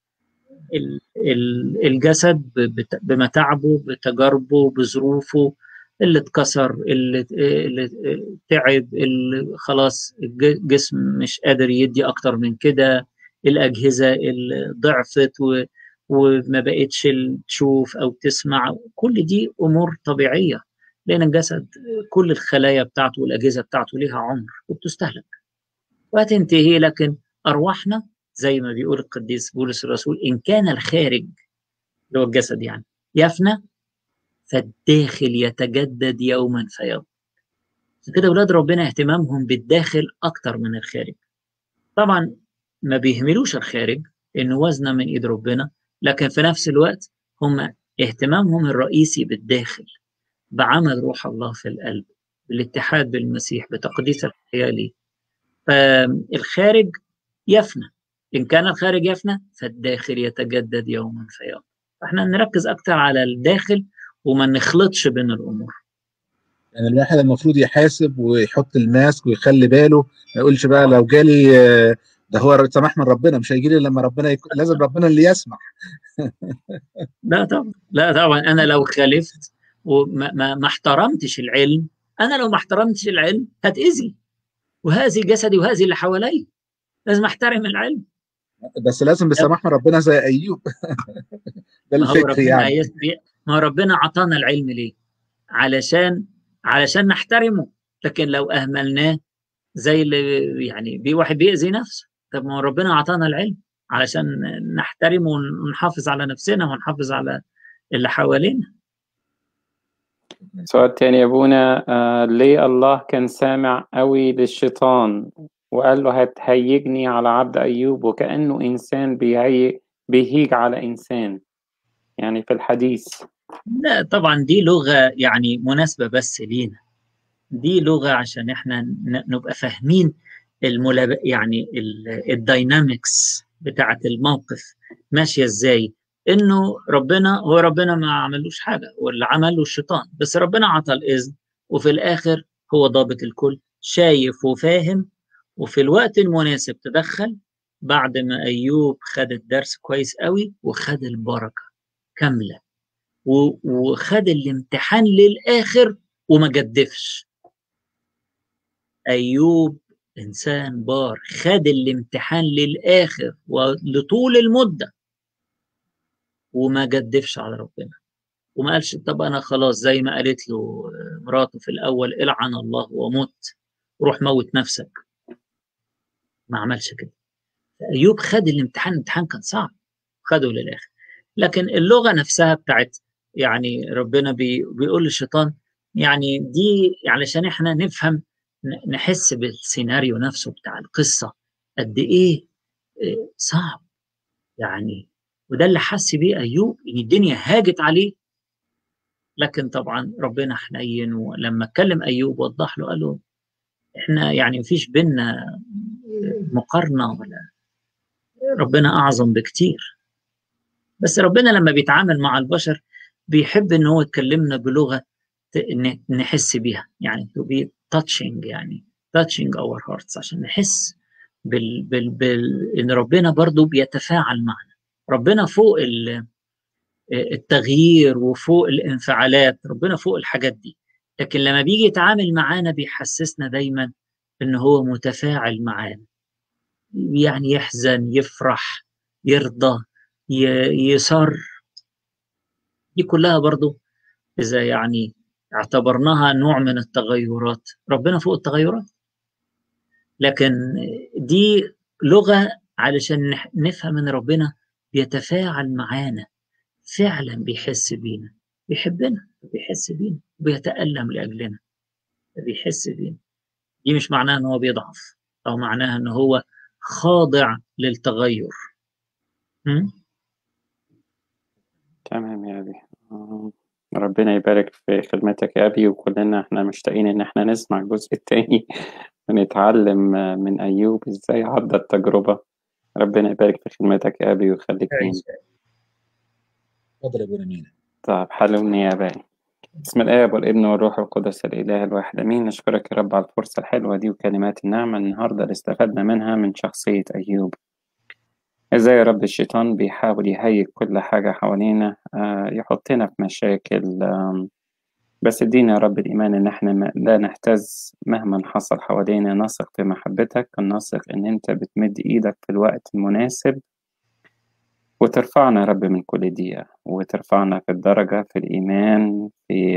Speaker 1: الجسد بمتاعبه، بتجاربه، بظروفه، اللي اتكسر، اللي تعب، اللي خلاص الجسم مش قادر يدي اكتر من كده، الاجهزه اللي ضعفت وما بقتش تشوف او تسمع، كل دي امور طبيعيه، لان الجسد كل الخلايا بتاعته والاجهزه بتاعته ليها عمر وبتستهلك وهتنتهي. لكن ارواحنا زي ما بيقول القديس بولس الرسول، إن كان الخارج اللي هو الجسد يعني يفنى، فالداخل يتجدد يوما فيوم. كده أولاد ربنا اهتمامهم بالداخل أكتر من الخارج. طبعا ما بيهملوش الخارج إنه وزنه من إيد ربنا، لكن في نفس الوقت هم اهتمامهم الرئيسي بالداخل، بعمل روح الله في القلب، بالاتحاد بالمسيح، بتقديس الحياة ليه. فالخارج يفنى، إن كان الخارج يفنى فالداخل يتجدد يوما فيوم. فإحنا نركز أكتر على الداخل وما نخلطش بين الأمور.
Speaker 3: يعني الواحد المفروض يحاسب ويحط الماسك ويخلي باله، ما يقولش بقى لو جالي ده هو سماح من ربنا، مش هيجي لي لما ربنا لازم ربنا اللي يسمح.
Speaker 1: لا طبعا، لا طبعا. أنا لو خالفت وما ما احترمتش العلم، أنا لو ما احترمتش العلم هتأذي، وهذه جسدي وهذه اللي حوالي، لازم أحترم العلم.
Speaker 3: بس لازم بسماح من ربنا زي أيوب. ده
Speaker 1: ما هو
Speaker 3: الفكر
Speaker 1: ربنا
Speaker 3: يعني.
Speaker 1: ما هو ربنا عطانا العلم ليه؟ علشان نحترمه. لكن لو أهملناه زي اللي يعني واحد بيأذي نفسه. طب ما هو ربنا أعطانا العلم علشان نحترمه ونحافظ على نفسنا ونحافظ على اللي حوالينا.
Speaker 2: سؤال تاني يا ابونا، ليه الله كان سامع قوي للشيطان وقال له هتهيجني على عبد أيوب، وكأنه إنسان بيهيج على إنسان يعني في الحديث؟
Speaker 1: لا طبعا دي لغة يعني مناسبة بس لينا، دي لغة عشان احنا نبقى فاهمين يعني الداينامكس بتاعة الموقف ماشية ازاي. انه ربنا ما عملوش حاجة، واللي عمله الشيطان، بس ربنا عطى الإذن، وفي الآخر هو ضابط الكل، شايف وفاهم، وفي الوقت المناسب تدخل بعد ما أيوب خد الدرس كويس قوي وخد البركة كاملة وخد الامتحان للآخر وما جدفش. أيوب إنسان بار، خد الامتحان للآخر ولطول المدة وما جدفش على ربنا، وما قالش طب أنا خلاص زي ما قالت له مراته في الأول العن الله ومت، روح موت نفسك. ما عملش كده. أيوب خد الامتحان كان صعب، خده للآخر. لكن اللغة نفسها بتاعت يعني ربنا بيقول للشيطان، يعني دي علشان احنا نفهم، نحس بالسيناريو نفسه بتاع القصة قد ايه صعب يعني. وده اللي حس بيه أيوب، ان الدنيا هاجت عليه. لكن طبعا ربنا حنين، ولما اتكلم أيوب وضح له، قال له احنا يعني مفيش بينا مقارنة، ولا ربنا أعظم بكتير. بس ربنا لما بيتعامل مع البشر بيحب ان هو يكلمنا بلغة نحس بيها، يعني to be touching، يعني touching our hearts، عشان نحس ان ربنا برضو بيتفاعل معنا. ربنا فوق التغيير وفوق الانفعالات، ربنا فوق الحاجات دي. لكن لما بيجي يتعامل معانا بيحسسنا دايما ان هو متفاعل معانا، يعني يحزن، يفرح، يرضى، يصر. دي كلها برضو إذا يعني اعتبرناها نوع من التغيرات، ربنا فوق التغيرات. لكن دي لغة علشان نفهم ان ربنا بيتفاعل معانا، فعلا بيحس بينا، بيحبنا، بيحس بينا، بيتألم لأجلنا، بيحس بينا. دي مش معناها ان هو بيضعف، او معناها ان هو خاضع للتغير.
Speaker 2: تمام يا أبي. ربنا يبارك في خدمتك يا أبي، وكلنا احنا مشتاقين ان احنا نسمع الجزء التاني ونتعلم من أيوب ازاي عدى التجربة. ربنا يبارك في خدمتك يا أبي ويخليك لينا.
Speaker 3: اتفضل يا ابونا مينا.
Speaker 2: طب حلوني يا باني. بسم الآب والابن والروح القدس الإله الواحد أمين. نشكرك يا رب على الفرصة الحلوة دي وكلمات النعمة النهاردة اللي استفدنا منها من شخصية أيوب. إزاي يا رب الشيطان بيحاول يهيج كل حاجة حوالينا، يحطنا في مشاكل، بس ادينا يا رب الإيمان إن احنا لا نهتز مهما حصل حوالينا. نثق في محبتك، نثق إن أنت بتمد إيدك في الوقت المناسب وترفعنا يا رب من كل دقيقة، وترفعنا في الدرجة، في الإيمان،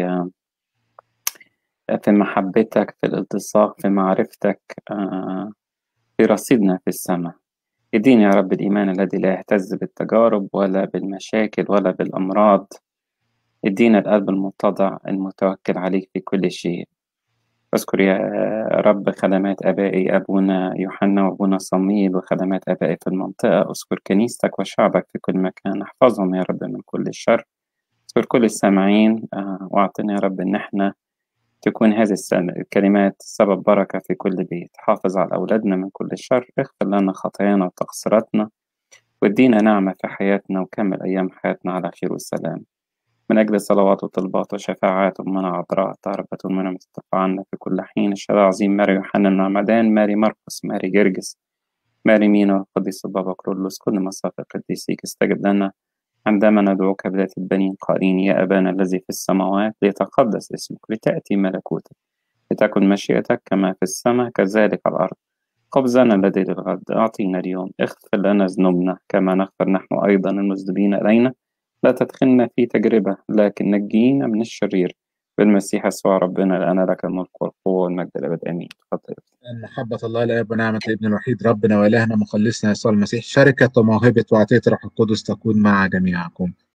Speaker 2: في محبتك، في الالتصاق، في معرفتك، في رصيدنا في السماء. اديني يا رب الإيمان الذي لا يهتز بالتجارب ولا بالمشاكل ولا بالأمراض. ادينا القلب المتضع المتوكل عليك في كل شيء. أذكر يا رب خدمات آبائي، أبونا يوحنا وأبونا صميل، وخدمات آبائي في المنطقة. أذكر كنيستك وشعبك في كل مكان، احفظهم يا رب من كل الشر. أذكر كل السامعين، واعطنا يا رب إن احنا تكون هذه الكلمات سبب بركة في كل بيت. حافظ على أولادنا من كل شر، اغفر لنا خطايانا وتقصيراتنا، وادينا نعمة في حياتنا، وكمل أيام حياتنا على خير والسلام. من أجل صلوات وطلبات وشفاعات أمنا عذراء تعرفة منهم ترفع عنا في كل حين. الشهداء العظيم ماري يوحنا المعمدان، ماري مرقس، ماري جرجس، ماري مينا، القديس البابا كرولوس، كل مصاف قديسيك استجب لنا عندما ندعوك بذات البنين قائلين: يا أبانا الذي في السماوات، ليتقدس اسمك، لتأتي ملكوتك، لتكن مشيئتك كما في السماء كذلك على الأرض. خبزنا الذي للغد أعطينا اليوم، اغفر لنا ذنوبنا كما نغفر نحن أيضا المذنبين إلينا، لا تدخلنا في تجربة لكن نجينا من الشرير، بالمسيح يسوع ربنا، لأن لك الملك والقوة والمجد الأبد آمين. تفضل.
Speaker 3: محبة الله الآب ونعمة الابن الوحيد ربنا وإلهنا مخلصنا يسوع المسيح، شركة وموهبة وعطية روح القدس تكون مع جميعكم.